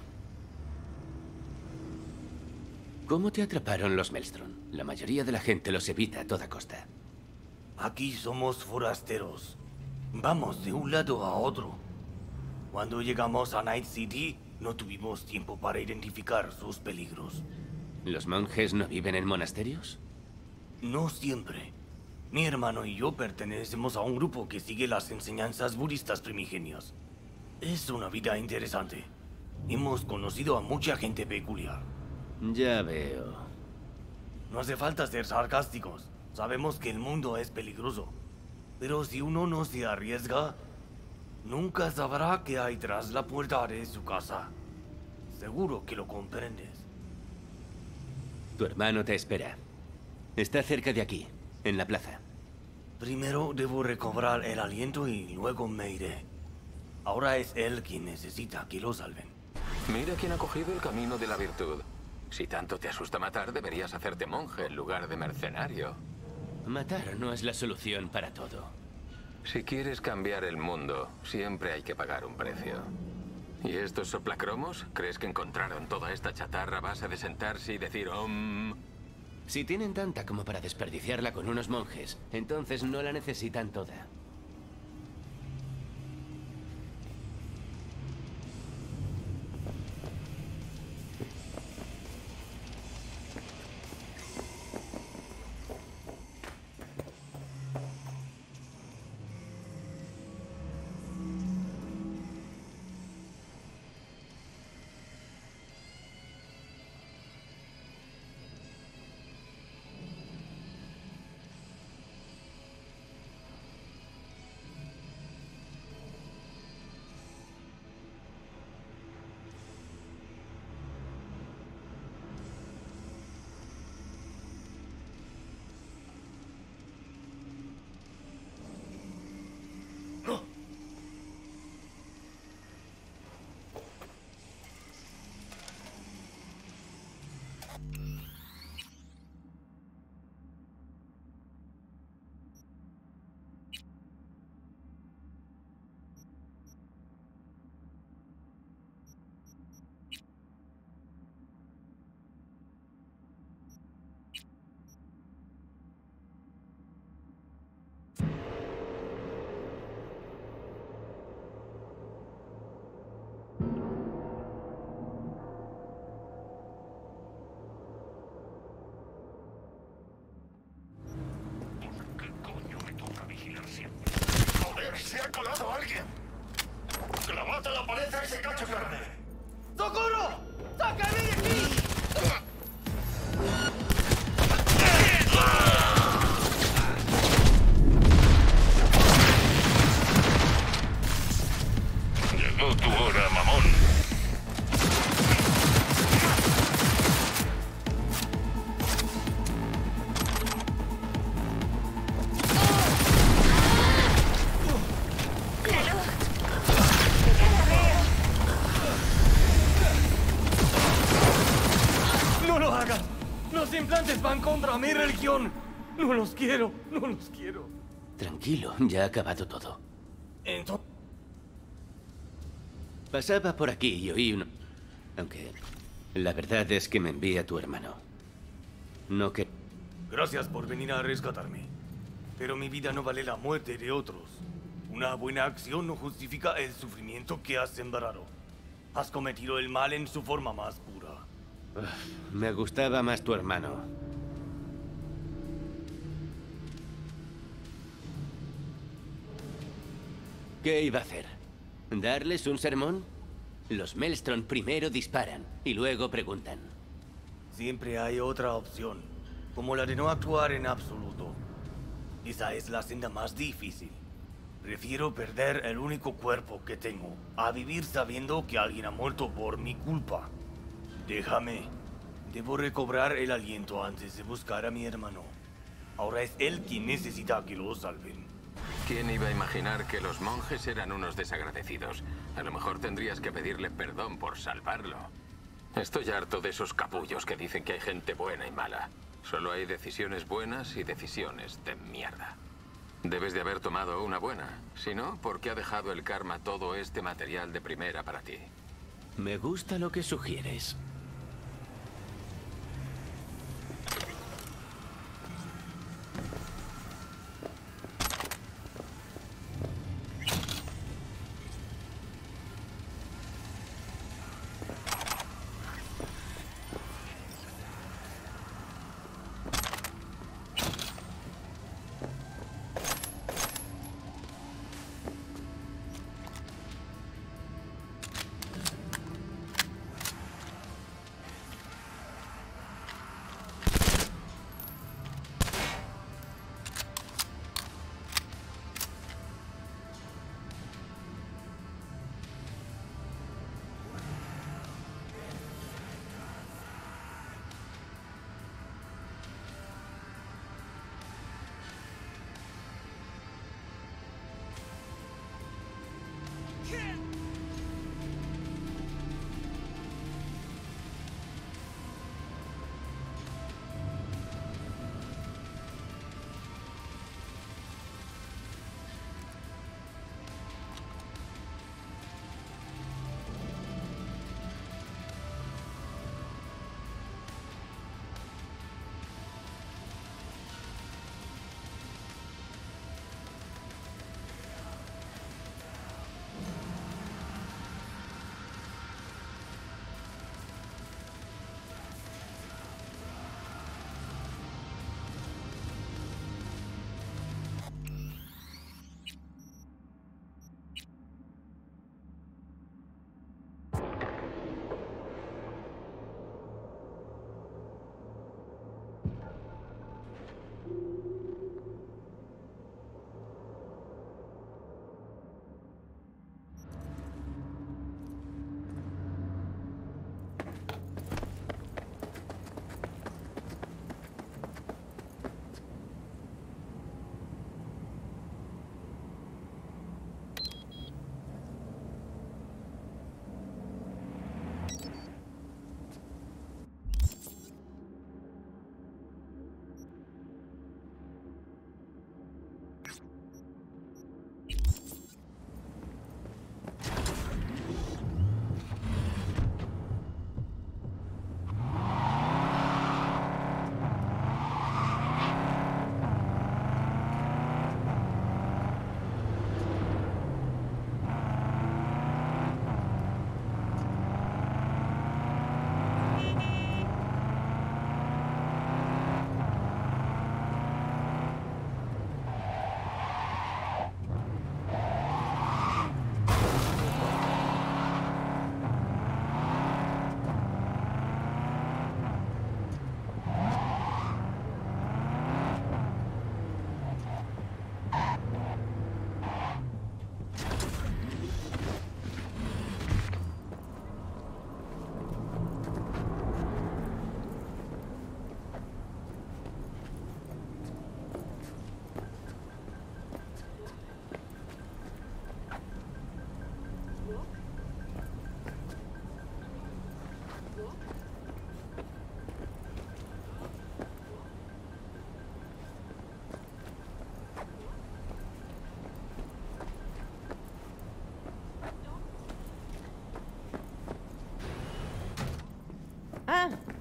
Speaker 4: ¿Cómo te atraparon los Maelstrom? La mayoría de la gente los evita a toda costa.
Speaker 18: Aquí somos forasteros. Vamos de un lado a otro. Cuando llegamos a Night City, no tuvimos tiempo para identificar sus peligros.
Speaker 4: ¿Los monjes no viven en monasterios?
Speaker 18: No siempre. Mi hermano y yo pertenecemos a un grupo que sigue las enseñanzas budistas primigenias. Es una vida interesante. Hemos conocido a mucha gente peculiar.
Speaker 4: Ya veo.
Speaker 18: No hace falta ser sarcásticos. Sabemos que el mundo es peligroso. Pero si uno no se arriesga, nunca sabrá qué hay tras la puerta de su casa. Seguro que lo comprendes.
Speaker 4: Tu hermano te espera. Está cerca de aquí, en la plaza.
Speaker 18: Primero debo recobrar el aliento y luego me iré. Ahora es él quien necesita que lo salven.
Speaker 17: Mira quién ha cogido el camino de la virtud. Si tanto te asusta matar, deberías hacerte monje en lugar de mercenario.
Speaker 4: Matar no es la solución para todo.
Speaker 17: Si quieres cambiar el mundo, siempre hay que pagar un precio. ¿Y estos soplacromos? ¿Crees que encontraron toda esta chatarra a base de sentarse y decir
Speaker 4: Si tienen tanta como para desperdiciarla con unos monjes, entonces no la necesitan toda.
Speaker 7: ¡Se ha colado alguien! ¡Clavate la pared a ese cacho grande!
Speaker 18: ¡Socorro! ¡Sácame de aquí!
Speaker 6: Llegó tu hora, mamón.
Speaker 18: ¡Los implantes van contra mi religión! ¡No los quiero! ¡No los quiero!
Speaker 4: Tranquilo, ya ha acabado todo.
Speaker 18: Entonces...
Speaker 4: Pasaba por aquí y oí uno... Aunque... La verdad es que me envía tu hermano. No que...
Speaker 18: Gracias por venir a rescatarme. Pero mi vida no vale la muerte de otros. Una buena acción no justifica el sufrimiento que has sembrado. Has cometido el mal en su forma más pura.
Speaker 4: Me gustaba más tu hermano. ¿Qué iba a hacer? ¿Darles un sermón? Los Maelstrom primero disparan y luego preguntan.
Speaker 18: Siempre hay otra opción, como la de no actuar en absoluto. Esa es la senda más difícil. Prefiero perder el único cuerpo que tengo a vivir sabiendo que alguien ha muerto por mi culpa. Déjame. Debo recobrar el aliento antes de buscar a mi hermano. Ahora es él quien necesita que lo salven.
Speaker 17: ¿Quién iba a imaginar que los monjes eran unos desagradecidos? A lo mejor tendrías que pedirle perdón por salvarlo. Estoy harto de esos capullos que dicen que hay gente buena y mala. Solo hay decisiones buenas y decisiones de mierda. Debes de haber tomado una buena. Si no, ¿por qué ha dejado el karma todo este material de primera para ti?
Speaker 4: Me gusta lo que sugieres.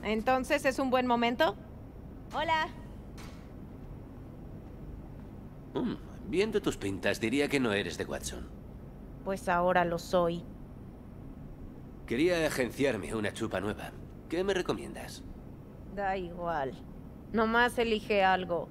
Speaker 19: ¿Entonces es un buen momento? Hola.
Speaker 4: Viendo tus pintas, diría que no eres de Watson.
Speaker 19: Pues ahora lo soy.
Speaker 4: Quería agenciarme una chupa nueva. ¿Qué me recomiendas?
Speaker 19: Da igual. Nomás elige algo.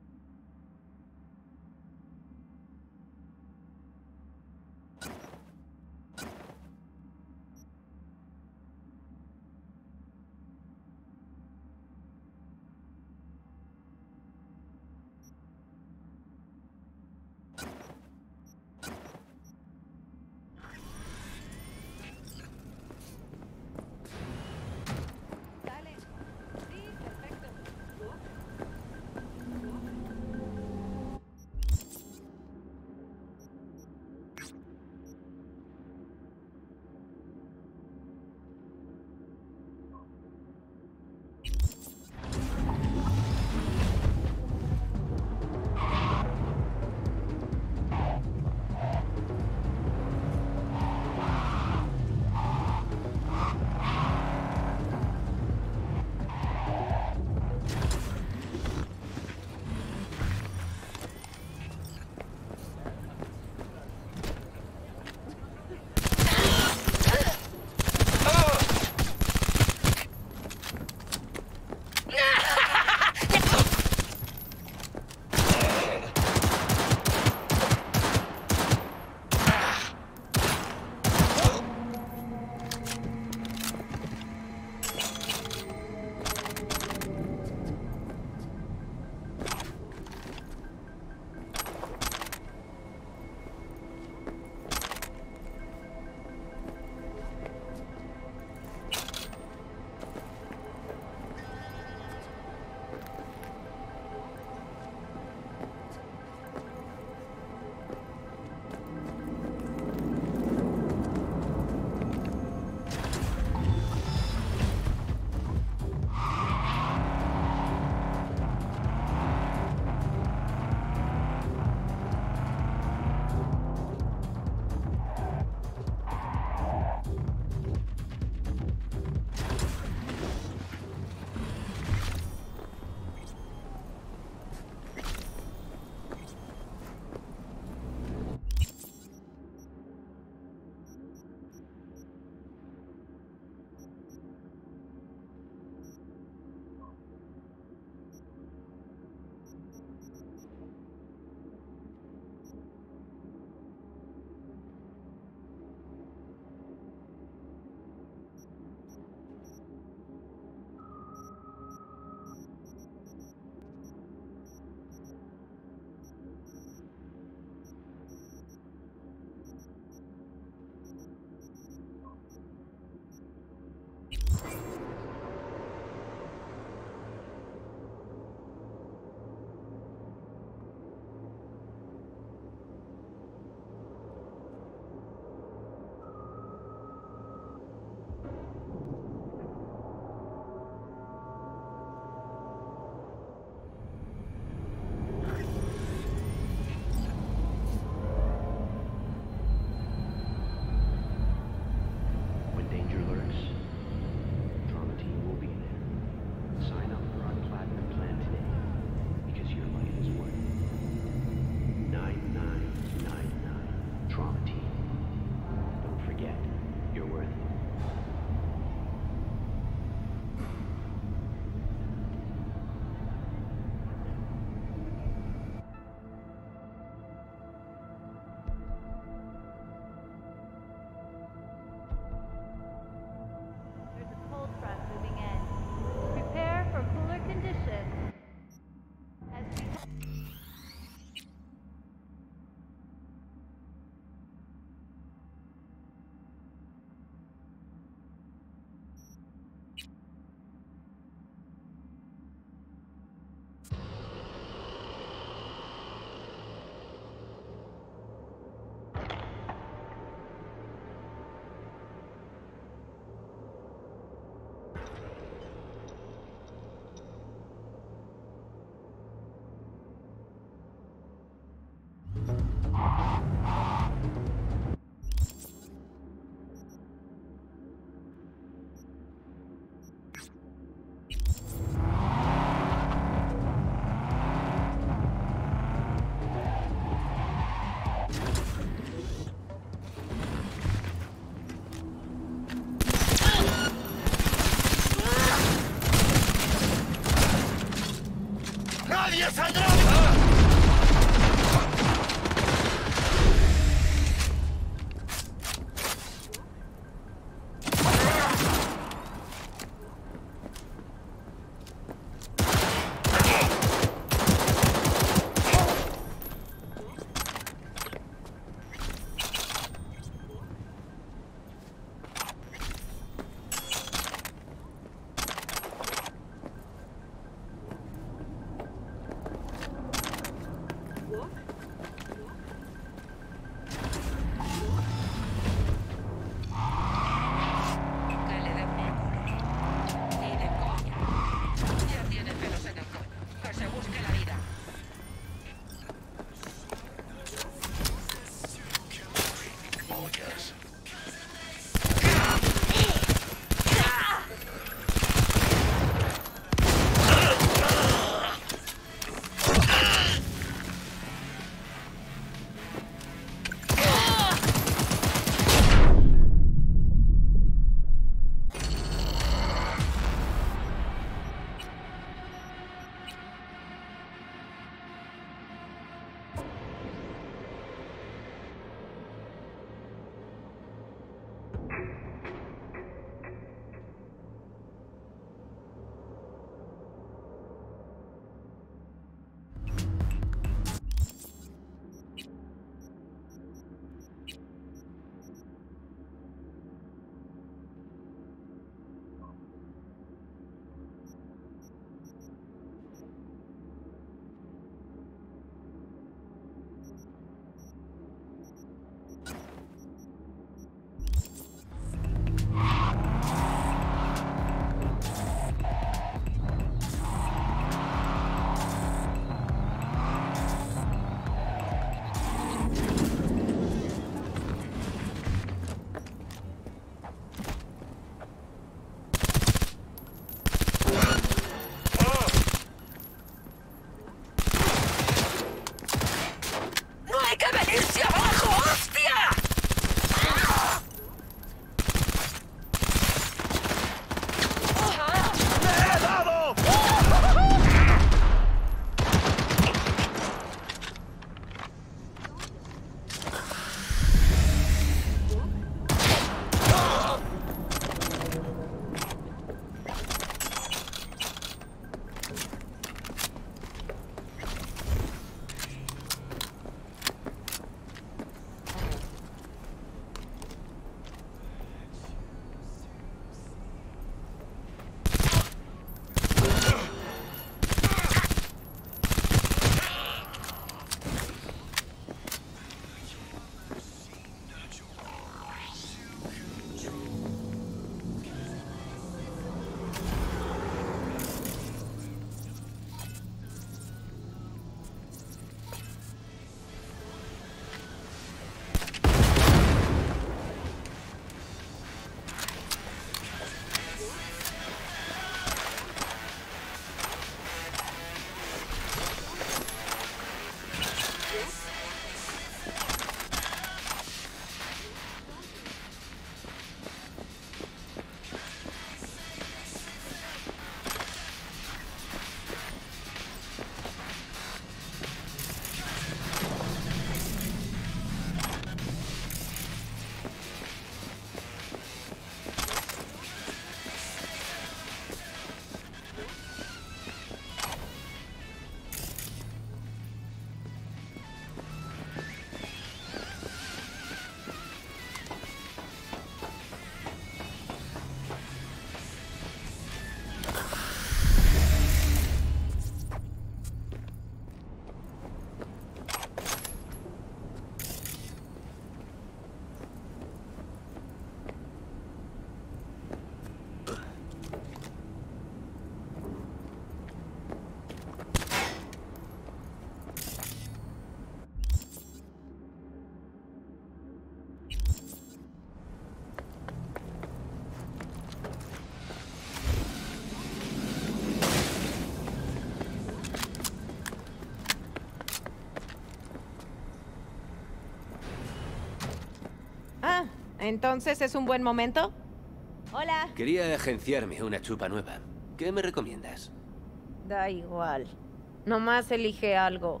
Speaker 19: ¿Entonces es un buen momento? Hola.
Speaker 4: Quería agenciarme una chupa nueva. ¿Qué me recomiendas?
Speaker 19: Da igual. Nomás elige algo.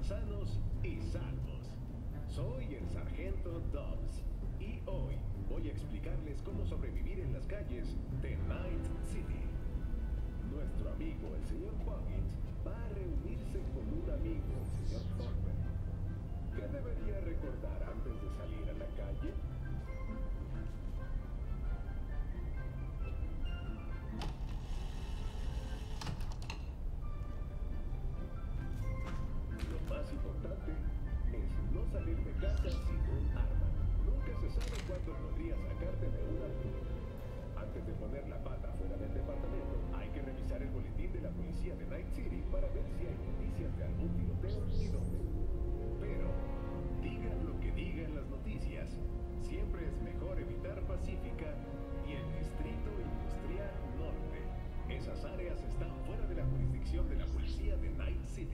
Speaker 20: casa sanos y salvos. Soy el sargento Dobbs y hoy voy a explicarles cómo sobrevivir en las calles de Night City. Nuestro amigo, el señor Poggins, va a reunirse con un amigo, el señor Thorpe. ¿Qué debería recordar antes de salir a la calle? Lo más importante es no salir de casa sin un arma. Nunca se sabe cuándo podría sacarte de un apuro. Antes de poner la pata fuera del departamento, hay que revisar el boletín de la policía de Night City para ver si hay noticias de algún tiroteo y dónde. Pero, digan lo que digan las noticias, siempre es mejor evitar Pacífica y el Distrito Industrial Norte. Esas áreas están fuera de la jurisdicción de la policía de Night City.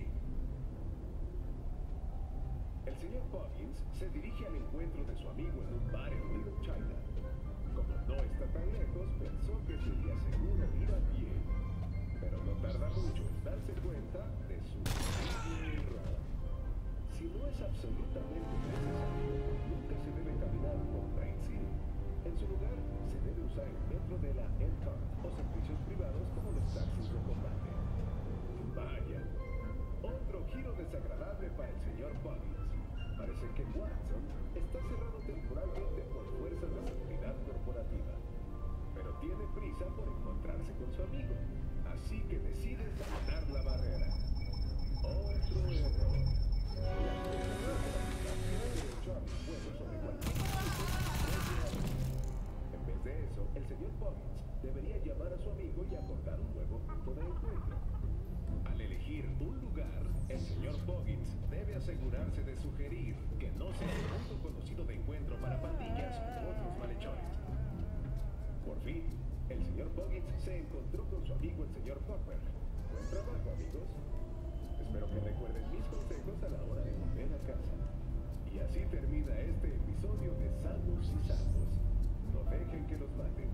Speaker 20: El señor Poggins se dirige al encuentro de su amigo en un bar en Little China. Como no está tan lejos, pensó que sería seguro ir a pie. Pero no tarda mucho en darse cuenta de su posible error. Si no es absolutamente necesario, nunca se debe caminar por Night City. En su lugar, se debe usar el metro de la M-Card o servicios privados como los taxis de combate. Vaya, otro giro desagradable para el señor Poggins. Parece que Watson está cerrado temporalmente por fuerzas de seguridad corporativa. Pero tiene prisa por encontrarse con su amigo. Así que decide saltar la barrera. Otro error. La seguridad tiene derecho a un juego sobre cualquier cosa. En vez de eso, el señor Poggins debería llamar a su amigo y acordar un nuevo punto de encuentro. Al elegir un lugar, el señor Poggins debe asegurarse de sugerir que no sea un punto conocido de encuentro para pandillas u otros malhechores. Por fin, el señor Poggins se encontró con su amigo el señor Popper. Buen trabajo, amigos. Espero que recuerden mis consejos a la hora de volver a casa. Y así termina este episodio de Sanos y Salvos. No dejen que los maten.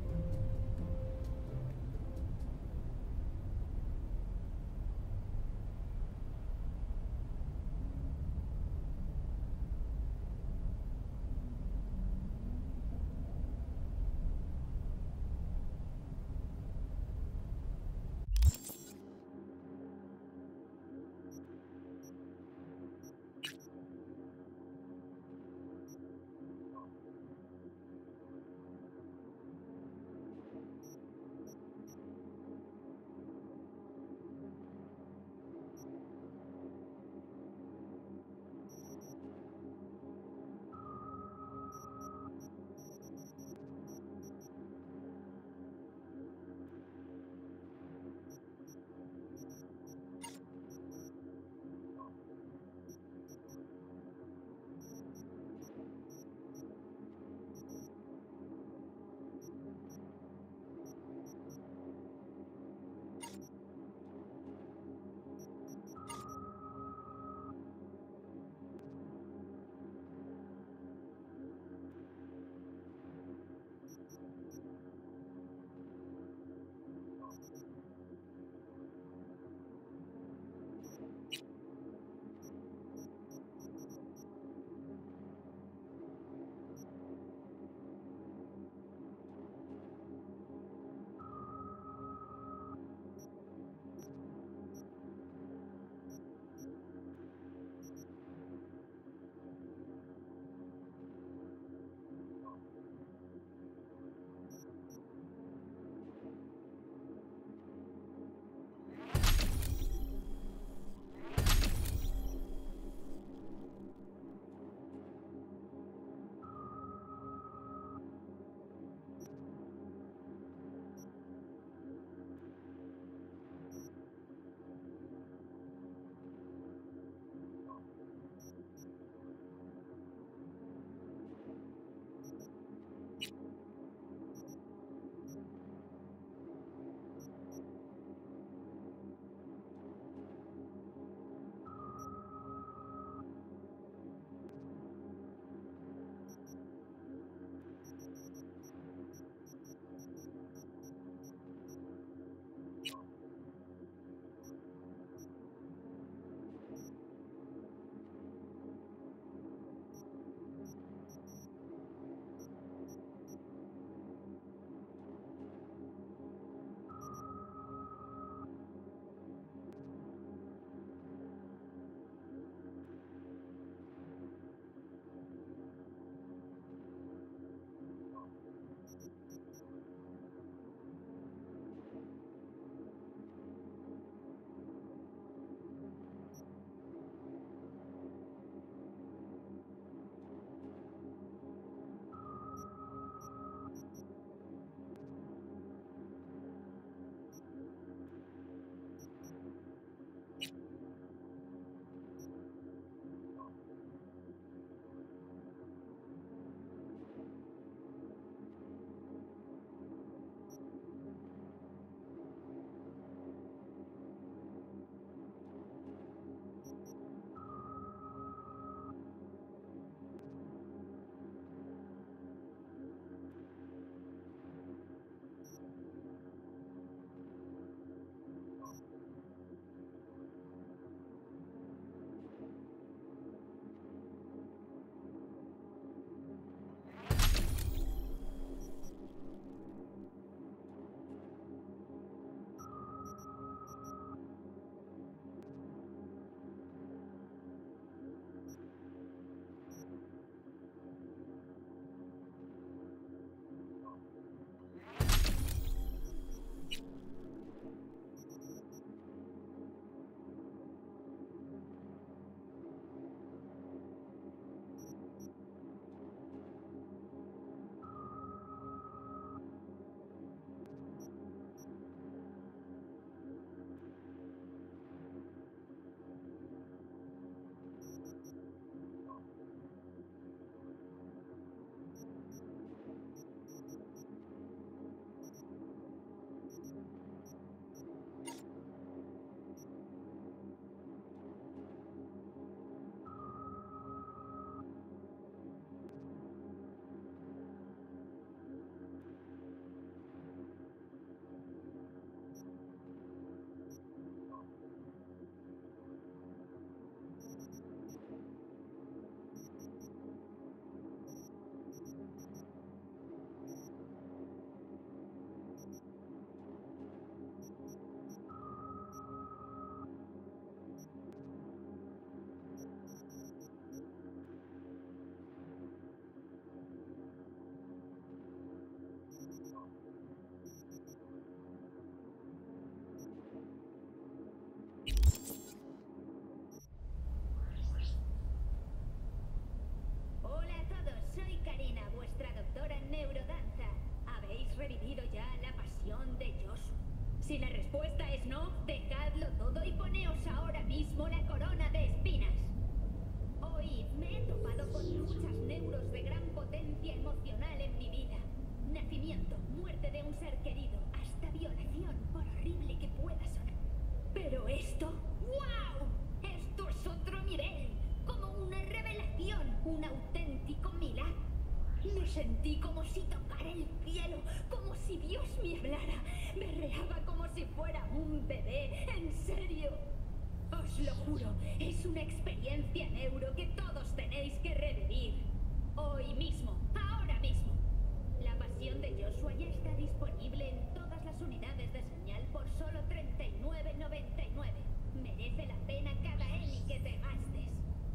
Speaker 1: a vuestra doctora en neurodanza. ¿Habéis revivido ya la pasión de Joshua? Si la respuesta es no, dejadlo todo y poneos ahora mismo la corona de espinas. Hoy me he topado con muchas neuros de gran potencia emocional en mi vida. Nacimiento, muerte de un ser querido, hasta violación, por horrible que pueda sonar. Pero esto, ¡wow! Esto es otro nivel, como una revelación, un auténtico milagro. Me sentí como si tocara el cielo, como si Dios me hablara. Berreaba como si fuera un bebé, en serio. Os lo juro, es una experiencia neuro que todos tenéis que revivir. Hoy mismo, ahora mismo. La pasión de Joshua ya está disponible en todas las unidades de señal por solo $39.99. Merece la pena cada Eni que te gastes.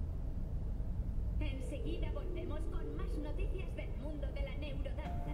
Speaker 1: Enseguida volvemos con más noticias del mundo de la neurodanza.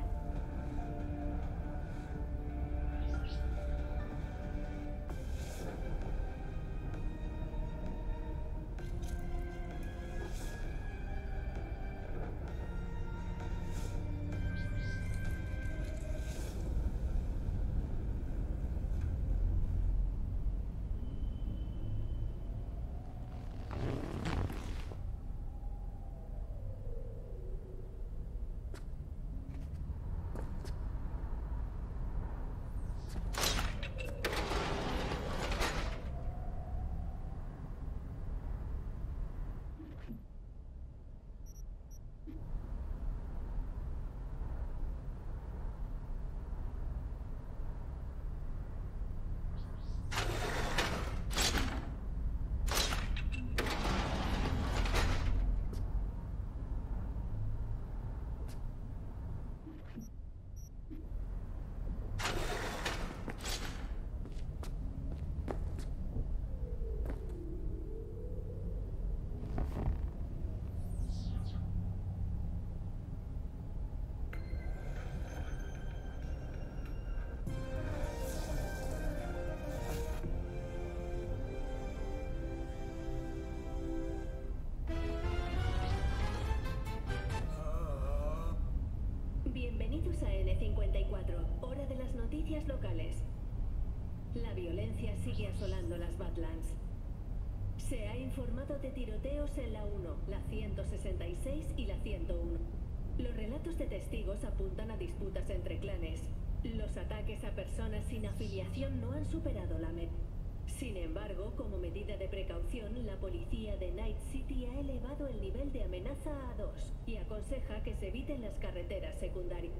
Speaker 1: Bienvenidos a N54, hora de las noticias locales. La violencia sigue asolando las Badlands. Se ha informado de tiroteos en la 1, la 166 y la 101. Los relatos de testigos apuntan a disputas entre clanes. Los ataques a personas sin afiliación no han superado la meta. Sin embargo, como medida de precaución, la policía de Night City ha elevado el nivel de amenaza a 2 y aconseja que se eviten las carreteras secundarias.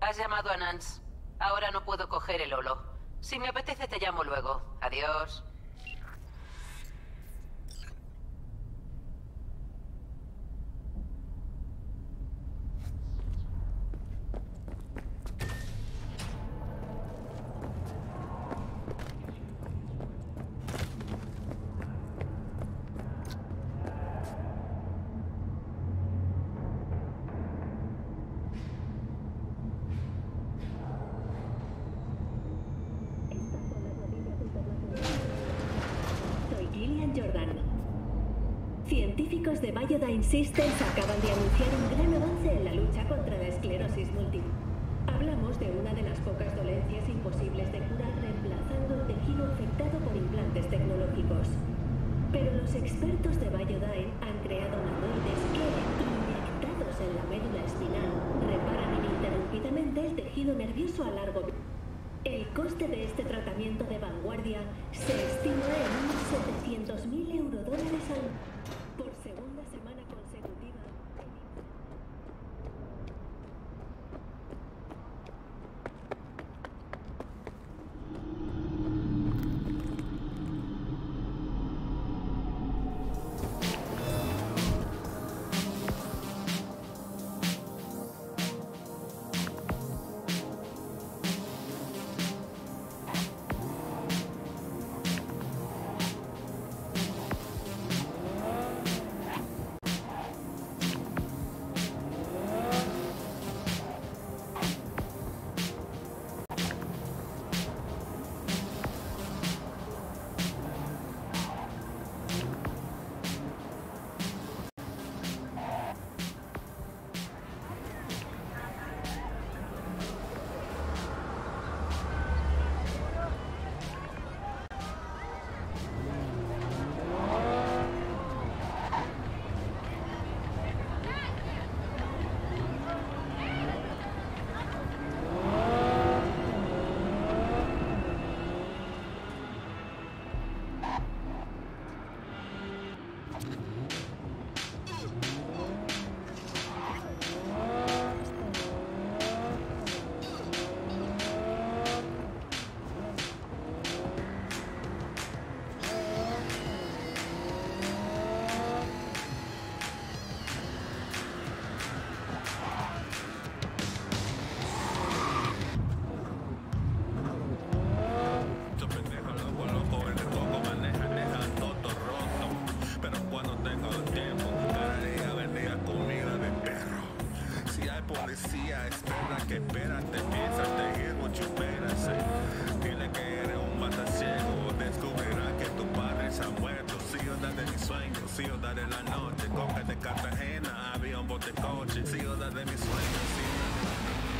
Speaker 2: Has llamado a Nance. Ahora no puedo coger el holo. Si me apetece te llamo luego. Adiós.
Speaker 1: Científicos de Biodyne Systems acaban de anunciar un gran avance en la lucha contra la esclerosis múltiple. Hablamos de una de las pocas dolencias imposibles de curar reemplazando el tejido afectado por implantes tecnológicos. Pero los expertos de Biodyne han creado nanoides que, inyectados en la médula espinal, reparan ininterrumpidamente el tejido nervioso a largo plazo. El coste de este tratamiento de vanguardia se estima en unos 700.000 eurodólares al mes. Por segunda semana consecutiva.
Speaker 21: Policía, espera que espérate, piensa de ir what you better say. Dile que eres un matasiego, descubrirá que tu padre se ha muerto. Ciudad de mis sueños, ciudad de la noche, coge de Cartagena, avión, bote, coche, ciudad de mis sueños, ciudad de la noche.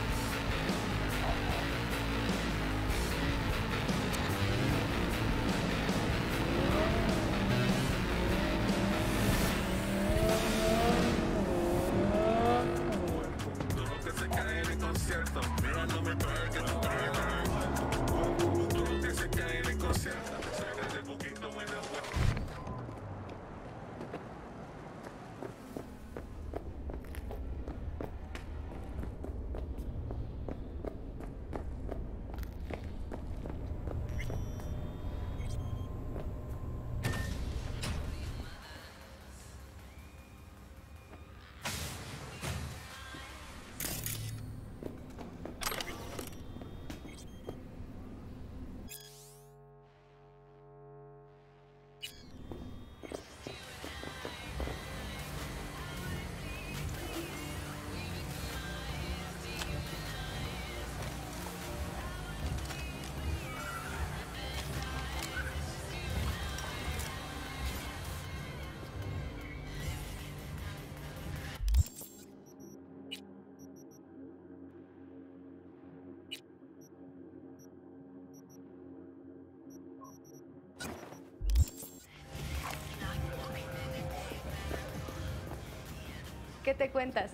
Speaker 22: ¿Qué te cuentas?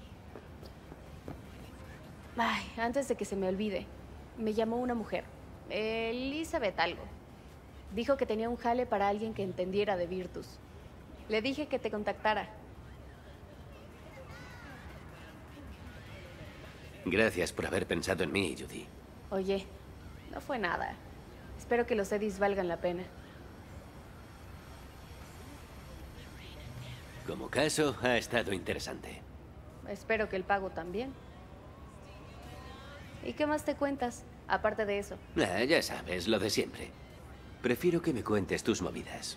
Speaker 22: Ay, antes de que se me olvide, me llamó una mujer, Elizabeth algo. Dijo que tenía un jale para alguien que entendiera de Virtus. Le dije que te contactara.
Speaker 4: Gracias por haber pensado en mí, Judy.
Speaker 22: Oye, no fue nada. Espero que los Eddies valgan la pena.
Speaker 4: Como caso, ha estado interesante.
Speaker 22: Espero que el pago también. ¿Y qué más te cuentas, aparte de eso?
Speaker 4: Ya sabes, lo de siempre. Prefiero que me cuentes tus movidas.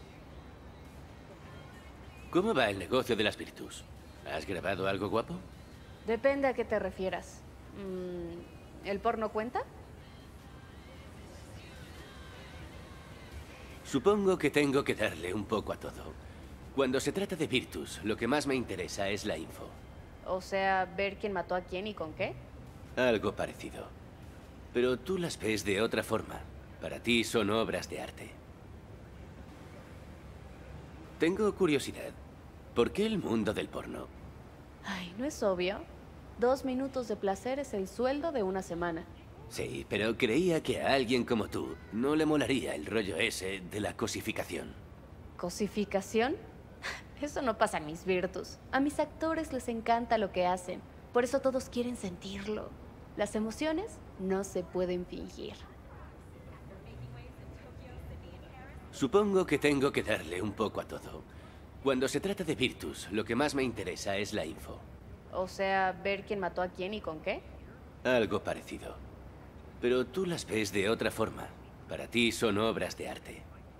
Speaker 4: ¿Cómo va el negocio de las Virtus? ¿Has grabado algo guapo?
Speaker 22: Depende a qué te refieras. ¿El porno cuenta?
Speaker 4: Supongo que tengo que darle un poco a todo. Cuando se trata de Virtus, lo que más me interesa es la info.
Speaker 22: O sea, ver quién mató a quién y con qué.
Speaker 4: Algo parecido. Pero tú las ves de otra forma. Para ti son obras de arte. Tengo curiosidad. ¿Por qué el mundo del porno?
Speaker 22: Ay, ¿no es obvio? 2 minutos de placer es el sueldo de una semana.
Speaker 4: Sí, pero creía que a alguien como tú no le molaría el rollo ese de la cosificación.
Speaker 22: ¿Cosificación? Eso no pasa en mis Virtus. A mis actores les encanta lo que hacen. Por eso todos quieren sentirlo. Las emociones no se pueden fingir.
Speaker 4: Supongo que tengo que darle un poco a todo. Cuando se trata de Virtus, lo que más me interesa es la info.
Speaker 22: O sea, ver quién mató a quién y con qué.
Speaker 4: Algo parecido. Pero tú las ves de otra forma. Para ti son obras de arte.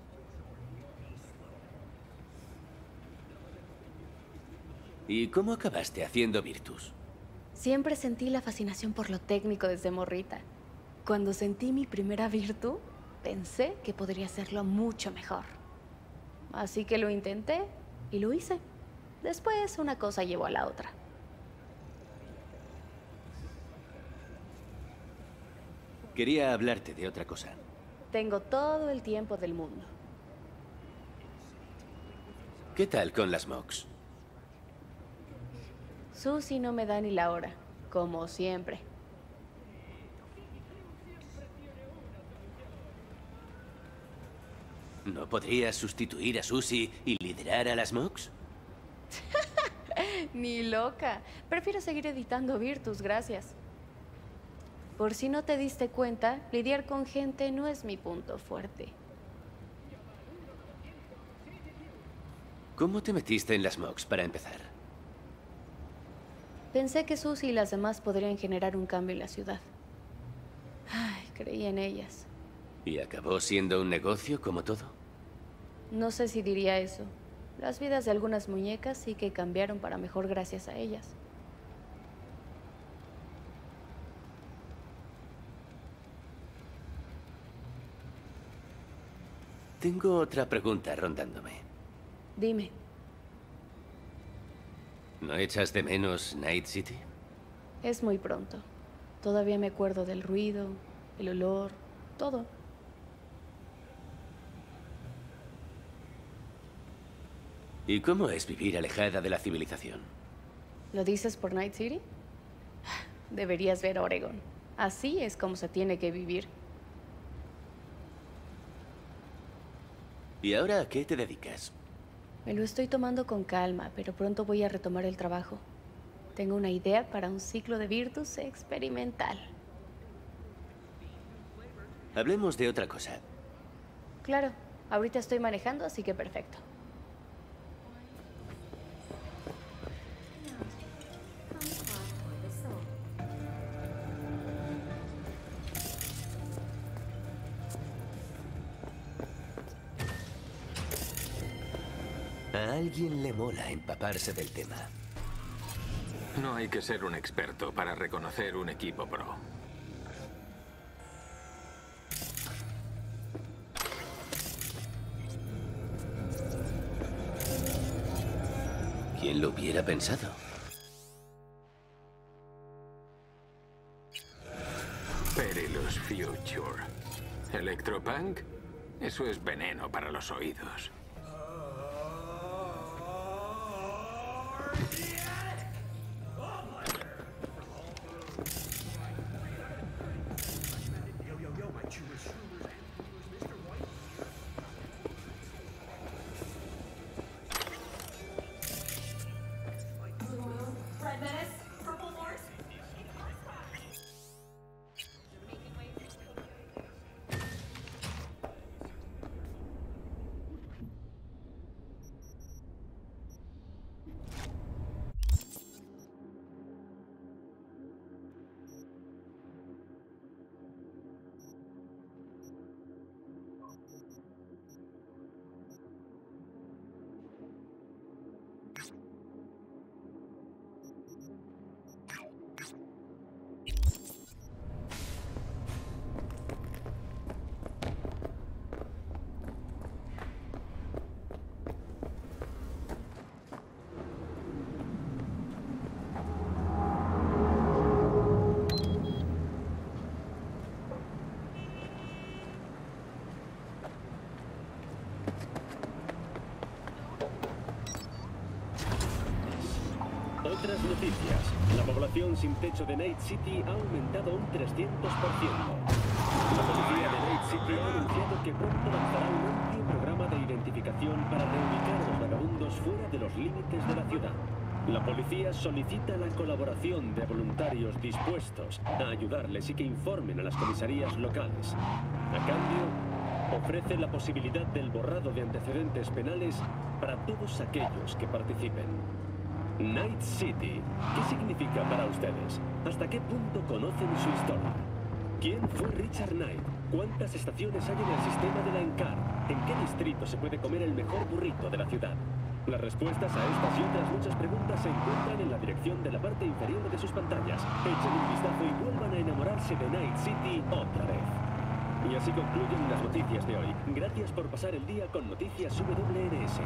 Speaker 4: ¿Y cómo acabaste haciendo Virtus?
Speaker 22: Siempre sentí la fascinación por lo técnico desde morrita. Cuando sentí mi primera virtud, pensé que podría hacerlo mucho mejor. Así que lo intenté y lo hice. Después una cosa llevó a la otra.
Speaker 4: Quería hablarte de otra cosa.
Speaker 22: Tengo todo el tiempo del mundo.
Speaker 4: ¿Qué tal con las Mox?
Speaker 22: Susie no me da ni la hora, como siempre.
Speaker 4: ¿No podrías sustituir a Susie y liderar a las Mox?
Speaker 22: Ni loca. Prefiero seguir editando Virtus, gracias. Por si no te diste cuenta, lidiar con gente no es mi punto fuerte.
Speaker 4: ¿Cómo te metiste en las Mox para empezar?
Speaker 22: Pensé que Susie y las demás podrían generar un cambio en la ciudad. Ay, creí en ellas.
Speaker 4: ¿Y acabó siendo un negocio como todo?
Speaker 22: No sé si diría eso. Las vidas de algunas muñecas sí que cambiaron para mejor gracias a ellas.
Speaker 4: Tengo otra pregunta rondándome.
Speaker 22: Dime.
Speaker 4: ¿No echas de menos Night City?
Speaker 22: Es muy pronto. Todavía me acuerdo del ruido, el olor, todo.
Speaker 4: ¿Y cómo es vivir alejada de la civilización?
Speaker 22: ¿Lo dices por Night City? Deberías ver Oregon. Así es como se tiene que vivir.
Speaker 4: ¿Y ahora a qué te dedicas?
Speaker 22: Me lo estoy tomando con calma, pero pronto voy a retomar el trabajo. Tengo una idea para un ciclo de Virtus experimental.
Speaker 4: Hablemos de otra cosa.
Speaker 22: Claro, ahorita estoy manejando, así que perfecto.
Speaker 4: A alguien le mola empaparse del tema.
Speaker 17: No hay que ser un experto para reconocer un equipo pro.
Speaker 4: ¿Quién lo hubiera pensado?
Speaker 17: Perilous Future. ¿Electropunk? Eso es veneno para los oídos.
Speaker 20: otras noticias. La población sin techo de Night City ha aumentado un 300%. La policía de Night City ha anunciado que pronto lanzará un amplio programa de identificación para reubicar a los vagabundos fuera de los límites de la ciudad. La policía solicita la colaboración de voluntarios dispuestos a ayudarles y que informen a las comisarías locales. A cambio, ofrece la posibilidad del borrado de antecedentes penales para todos aquellos que participen. Night City, ¿qué significa para ustedes? ¿Hasta qué punto conocen su historia? ¿Quién fue Richard Knight? ¿Cuántas estaciones hay en el sistema de la ENCAR? ¿En qué distrito se puede comer el mejor burrito de la ciudad? Las respuestas a estas y otras muchas preguntas se encuentran en la dirección de la parte inferior de sus pantallas. Echen un vistazo y vuelvan a enamorarse de Night City otra vez. Y así concluyen las noticias de hoy. Gracias por pasar el día con Noticias WNS.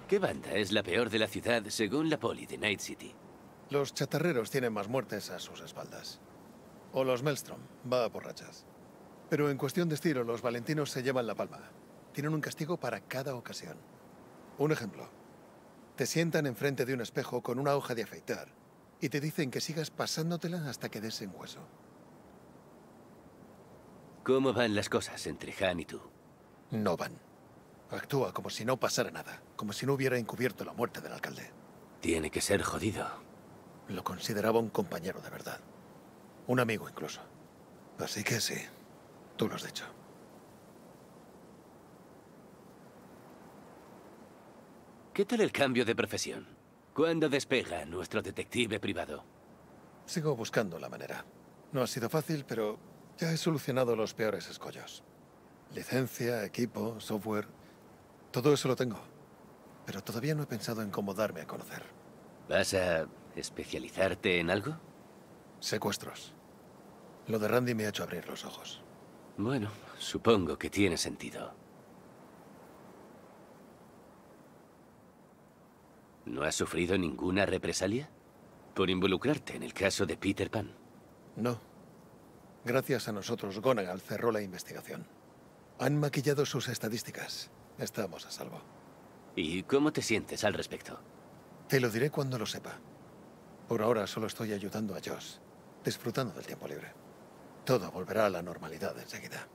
Speaker 4: ¿Qué banda es la peor de la ciudad según la poli de Night City?
Speaker 3: Los chatarreros tienen más muertes a sus espaldas. O los Maelstrom, va a por rachas. Pero en cuestión de estilo, los valentinos se llevan la palma. Tienen un castigo para cada ocasión. Un ejemplo. Te sientan enfrente de un espejo con una hoja de afeitar y te dicen que sigas pasándotela hasta que des en hueso.
Speaker 4: ¿Cómo van las cosas entre Han y tú?
Speaker 3: No van. Actúa como si no pasara nada, como si no hubiera encubierto la muerte del alcalde.
Speaker 4: Tiene que ser jodido.
Speaker 3: Lo consideraba un compañero de verdad. Un amigo incluso. Así que sí, tú lo has dicho.
Speaker 4: ¿Qué tal el cambio de profesión? ¿Cuándo despega nuestro detective privado?
Speaker 3: Sigo buscando la manera. No ha sido fácil, pero ya he solucionado los peores escollos. Licencia, equipo, software... Todo eso lo tengo. Pero todavía no he pensado en cómo darme a conocer.
Speaker 4: ¿Vas a especializarte en algo?
Speaker 3: Secuestros. Lo de Randy me ha hecho abrir los ojos.
Speaker 4: Bueno, supongo que tiene sentido. ¿No has sufrido ninguna represalia? Por involucrarte en el caso de Peter Pan.
Speaker 3: No. Gracias a nosotros, Gonagal cerró la investigación. Han maquillado sus estadísticas. Estamos a salvo.
Speaker 4: ¿Y cómo te sientes al respecto?
Speaker 3: Te lo diré cuando lo sepa. Por ahora solo estoy ayudando a Josh, disfrutando del tiempo libre. Todo volverá a la normalidad enseguida.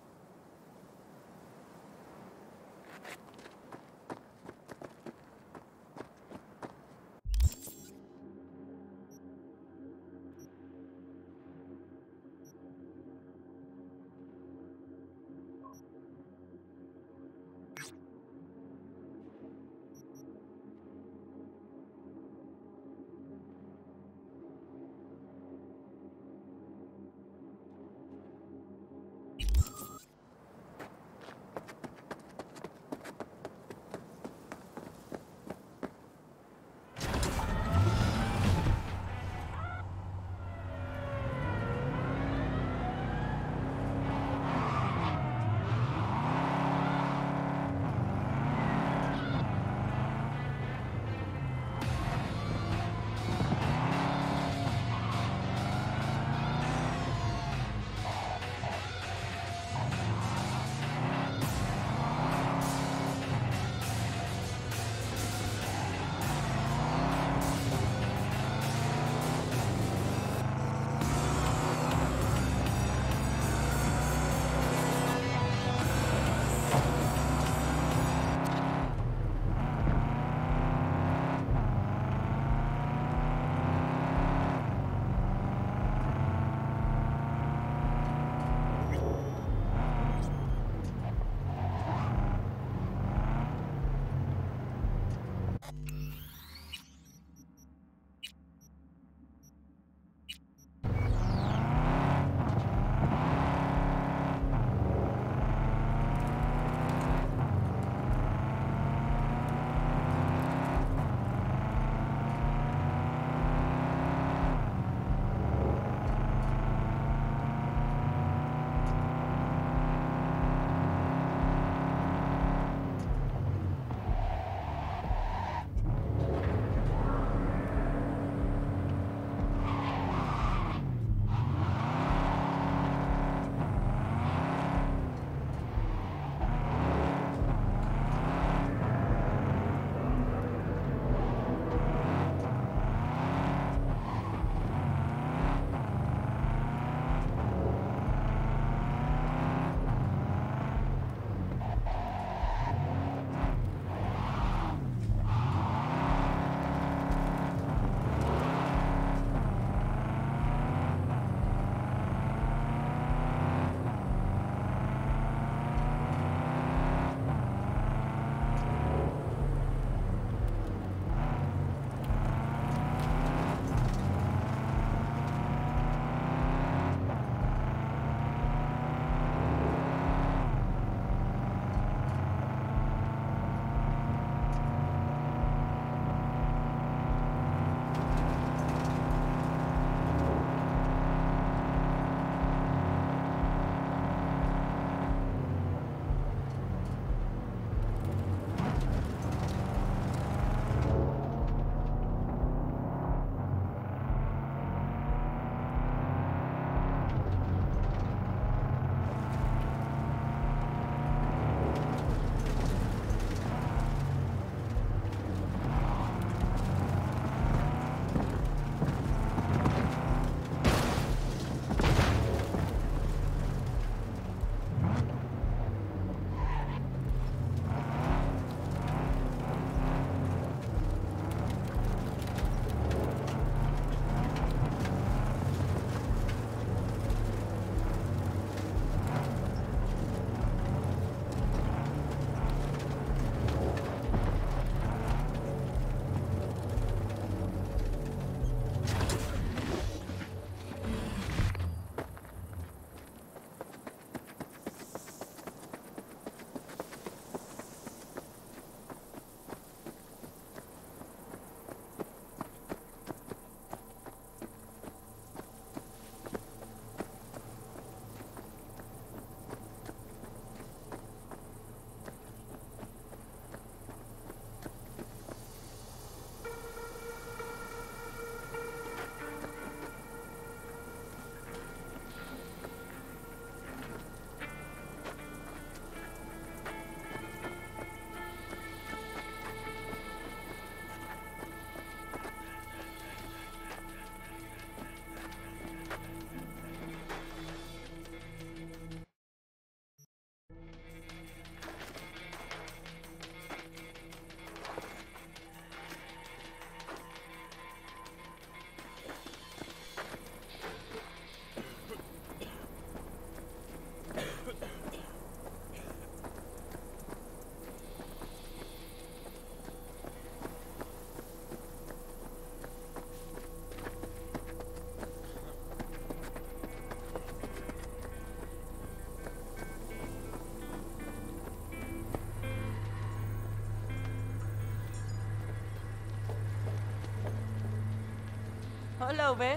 Speaker 8: Hola, V.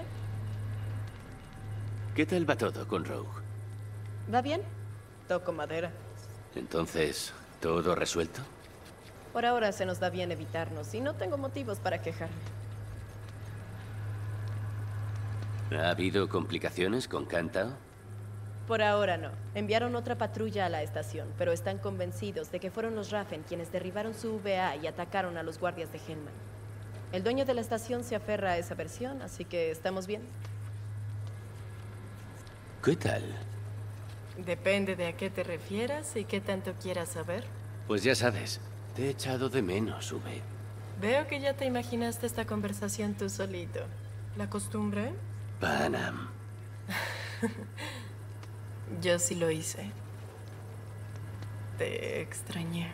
Speaker 4: ¿Qué tal va todo con Rogue?
Speaker 8: ¿Va bien? Toco madera.
Speaker 4: Entonces, ¿todo resuelto?
Speaker 8: Por ahora se nos da bien evitarnos y no tengo motivos para quejarme.
Speaker 4: ¿Ha habido complicaciones con Kantao?
Speaker 8: Por ahora no. Enviaron otra patrulla a la estación, pero están convencidos de que fueron los Raffen quienes derribaron su VA y atacaron a los guardias de Hellman. El dueño de la estación se aferra a esa versión, así que estamos bien.
Speaker 4: ¿Qué tal?
Speaker 8: Depende de a qué te refieras y qué tanto quieras saber.
Speaker 4: Pues ya sabes, te he echado de menos, V.
Speaker 8: Veo que ya te imaginaste esta conversación tú solito. ¿La costumbre?
Speaker 4: Panam.
Speaker 8: Yo sí lo hice. Te extrañé.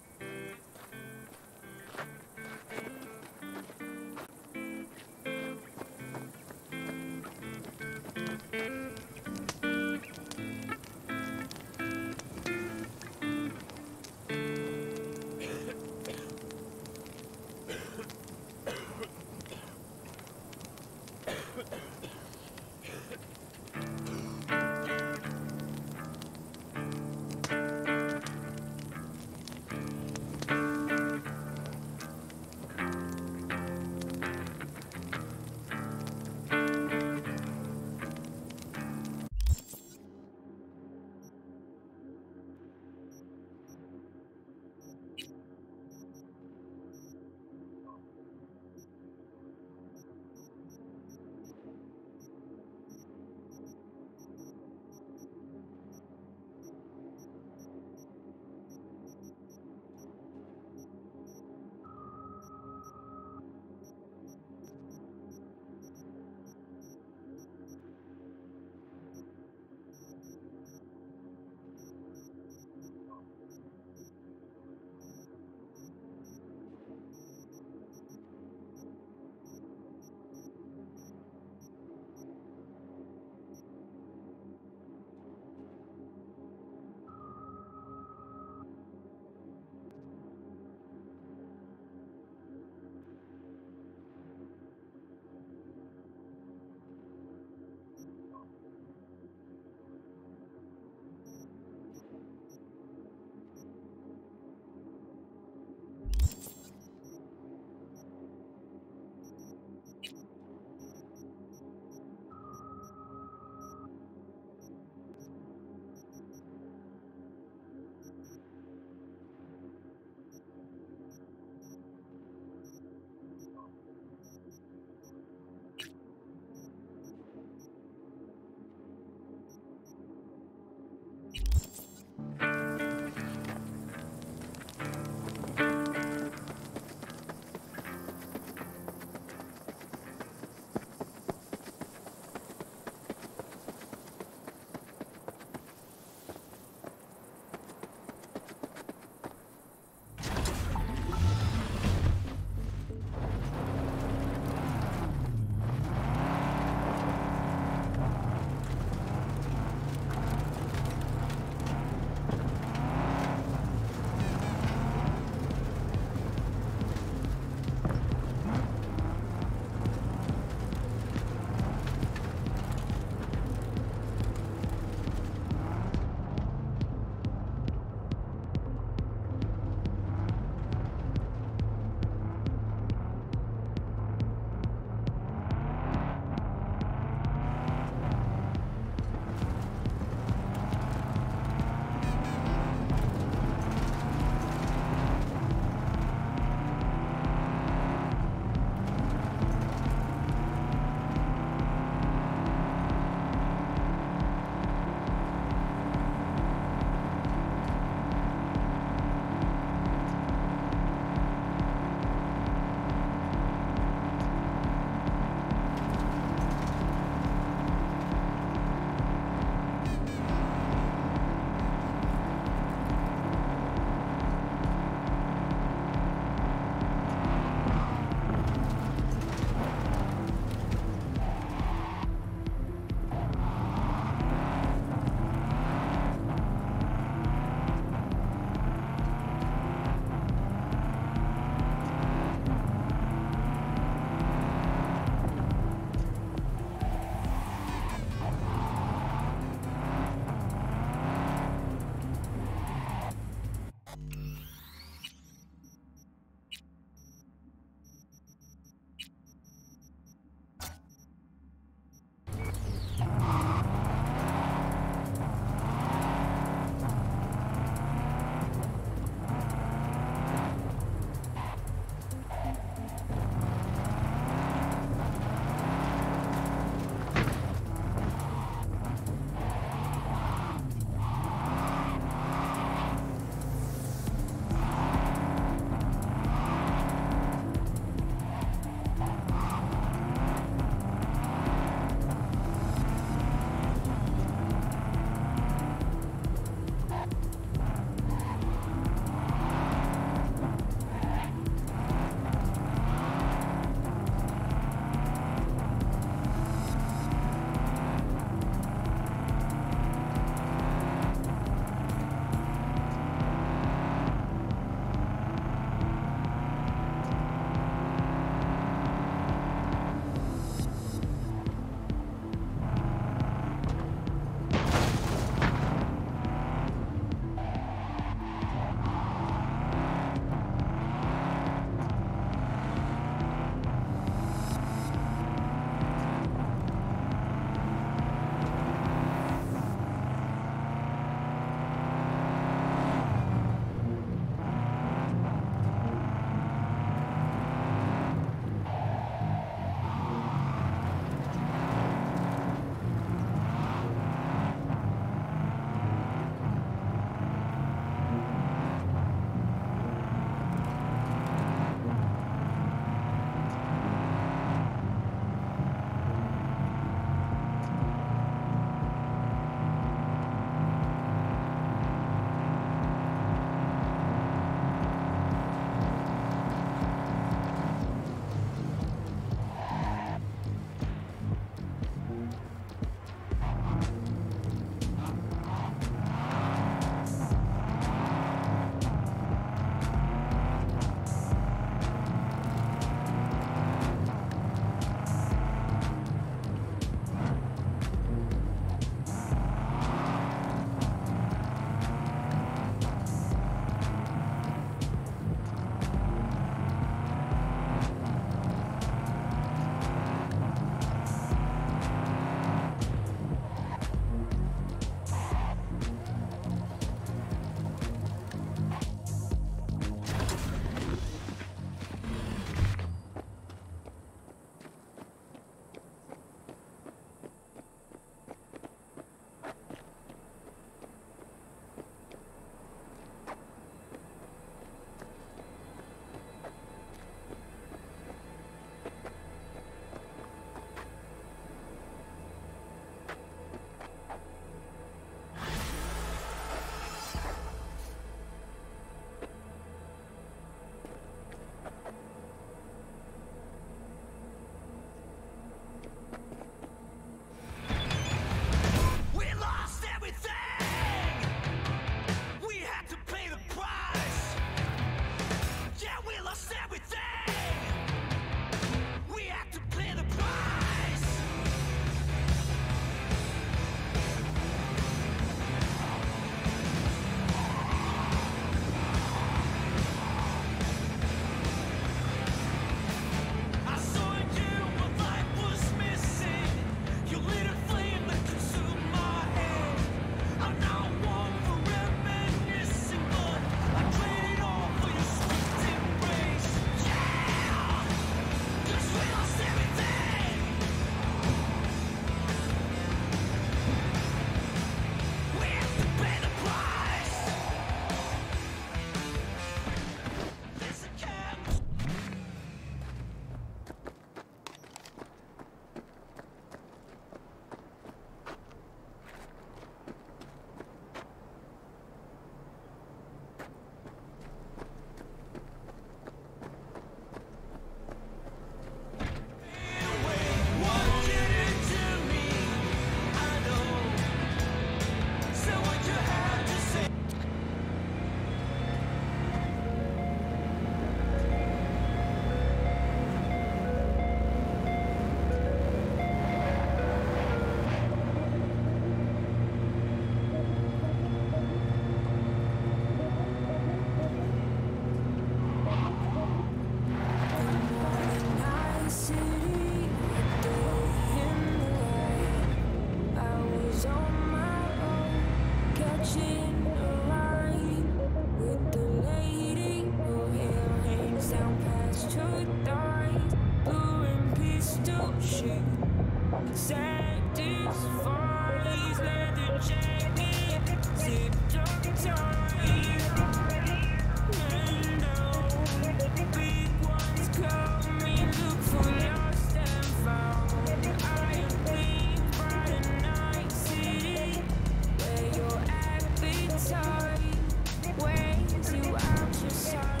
Speaker 9: satisfies, leather jacket, zipped up tight. And no big ones coming, look for lost and found. I have been by a night city where your appetite weighs you out to sunrise.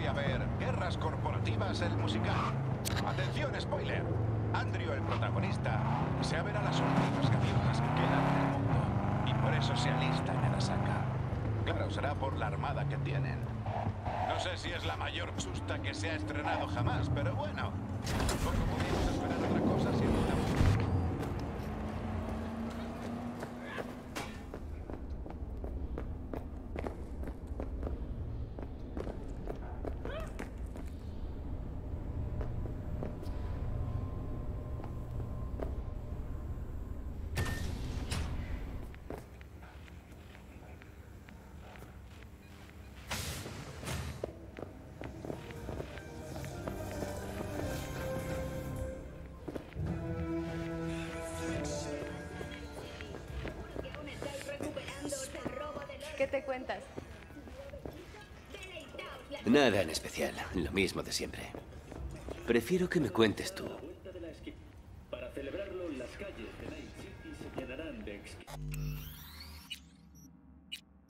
Speaker 5: voy a ver Guerras Corporativas, el musical. Atención, spoiler. Andrew, el protagonista, desea ver a las últimas gaviotas que quedan en el mundo. Y por eso se alista en Arasaka. Claro, será por la armada que tienen. No sé si es la mayor chusta que se ha estrenado jamás, pero bueno. Tampoco podíamos esperar otra cosa si no.
Speaker 22: ¿Qué te cuentas?
Speaker 4: Nada en especial, lo mismo de siempre. Prefiero que me cuentes tú.
Speaker 20: Para celebrarlo, las calles de Night City se llenarán de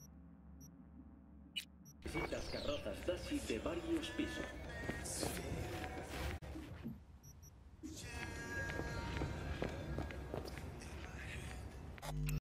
Speaker 20: exquisitas carrozas Dashi de varios pisos.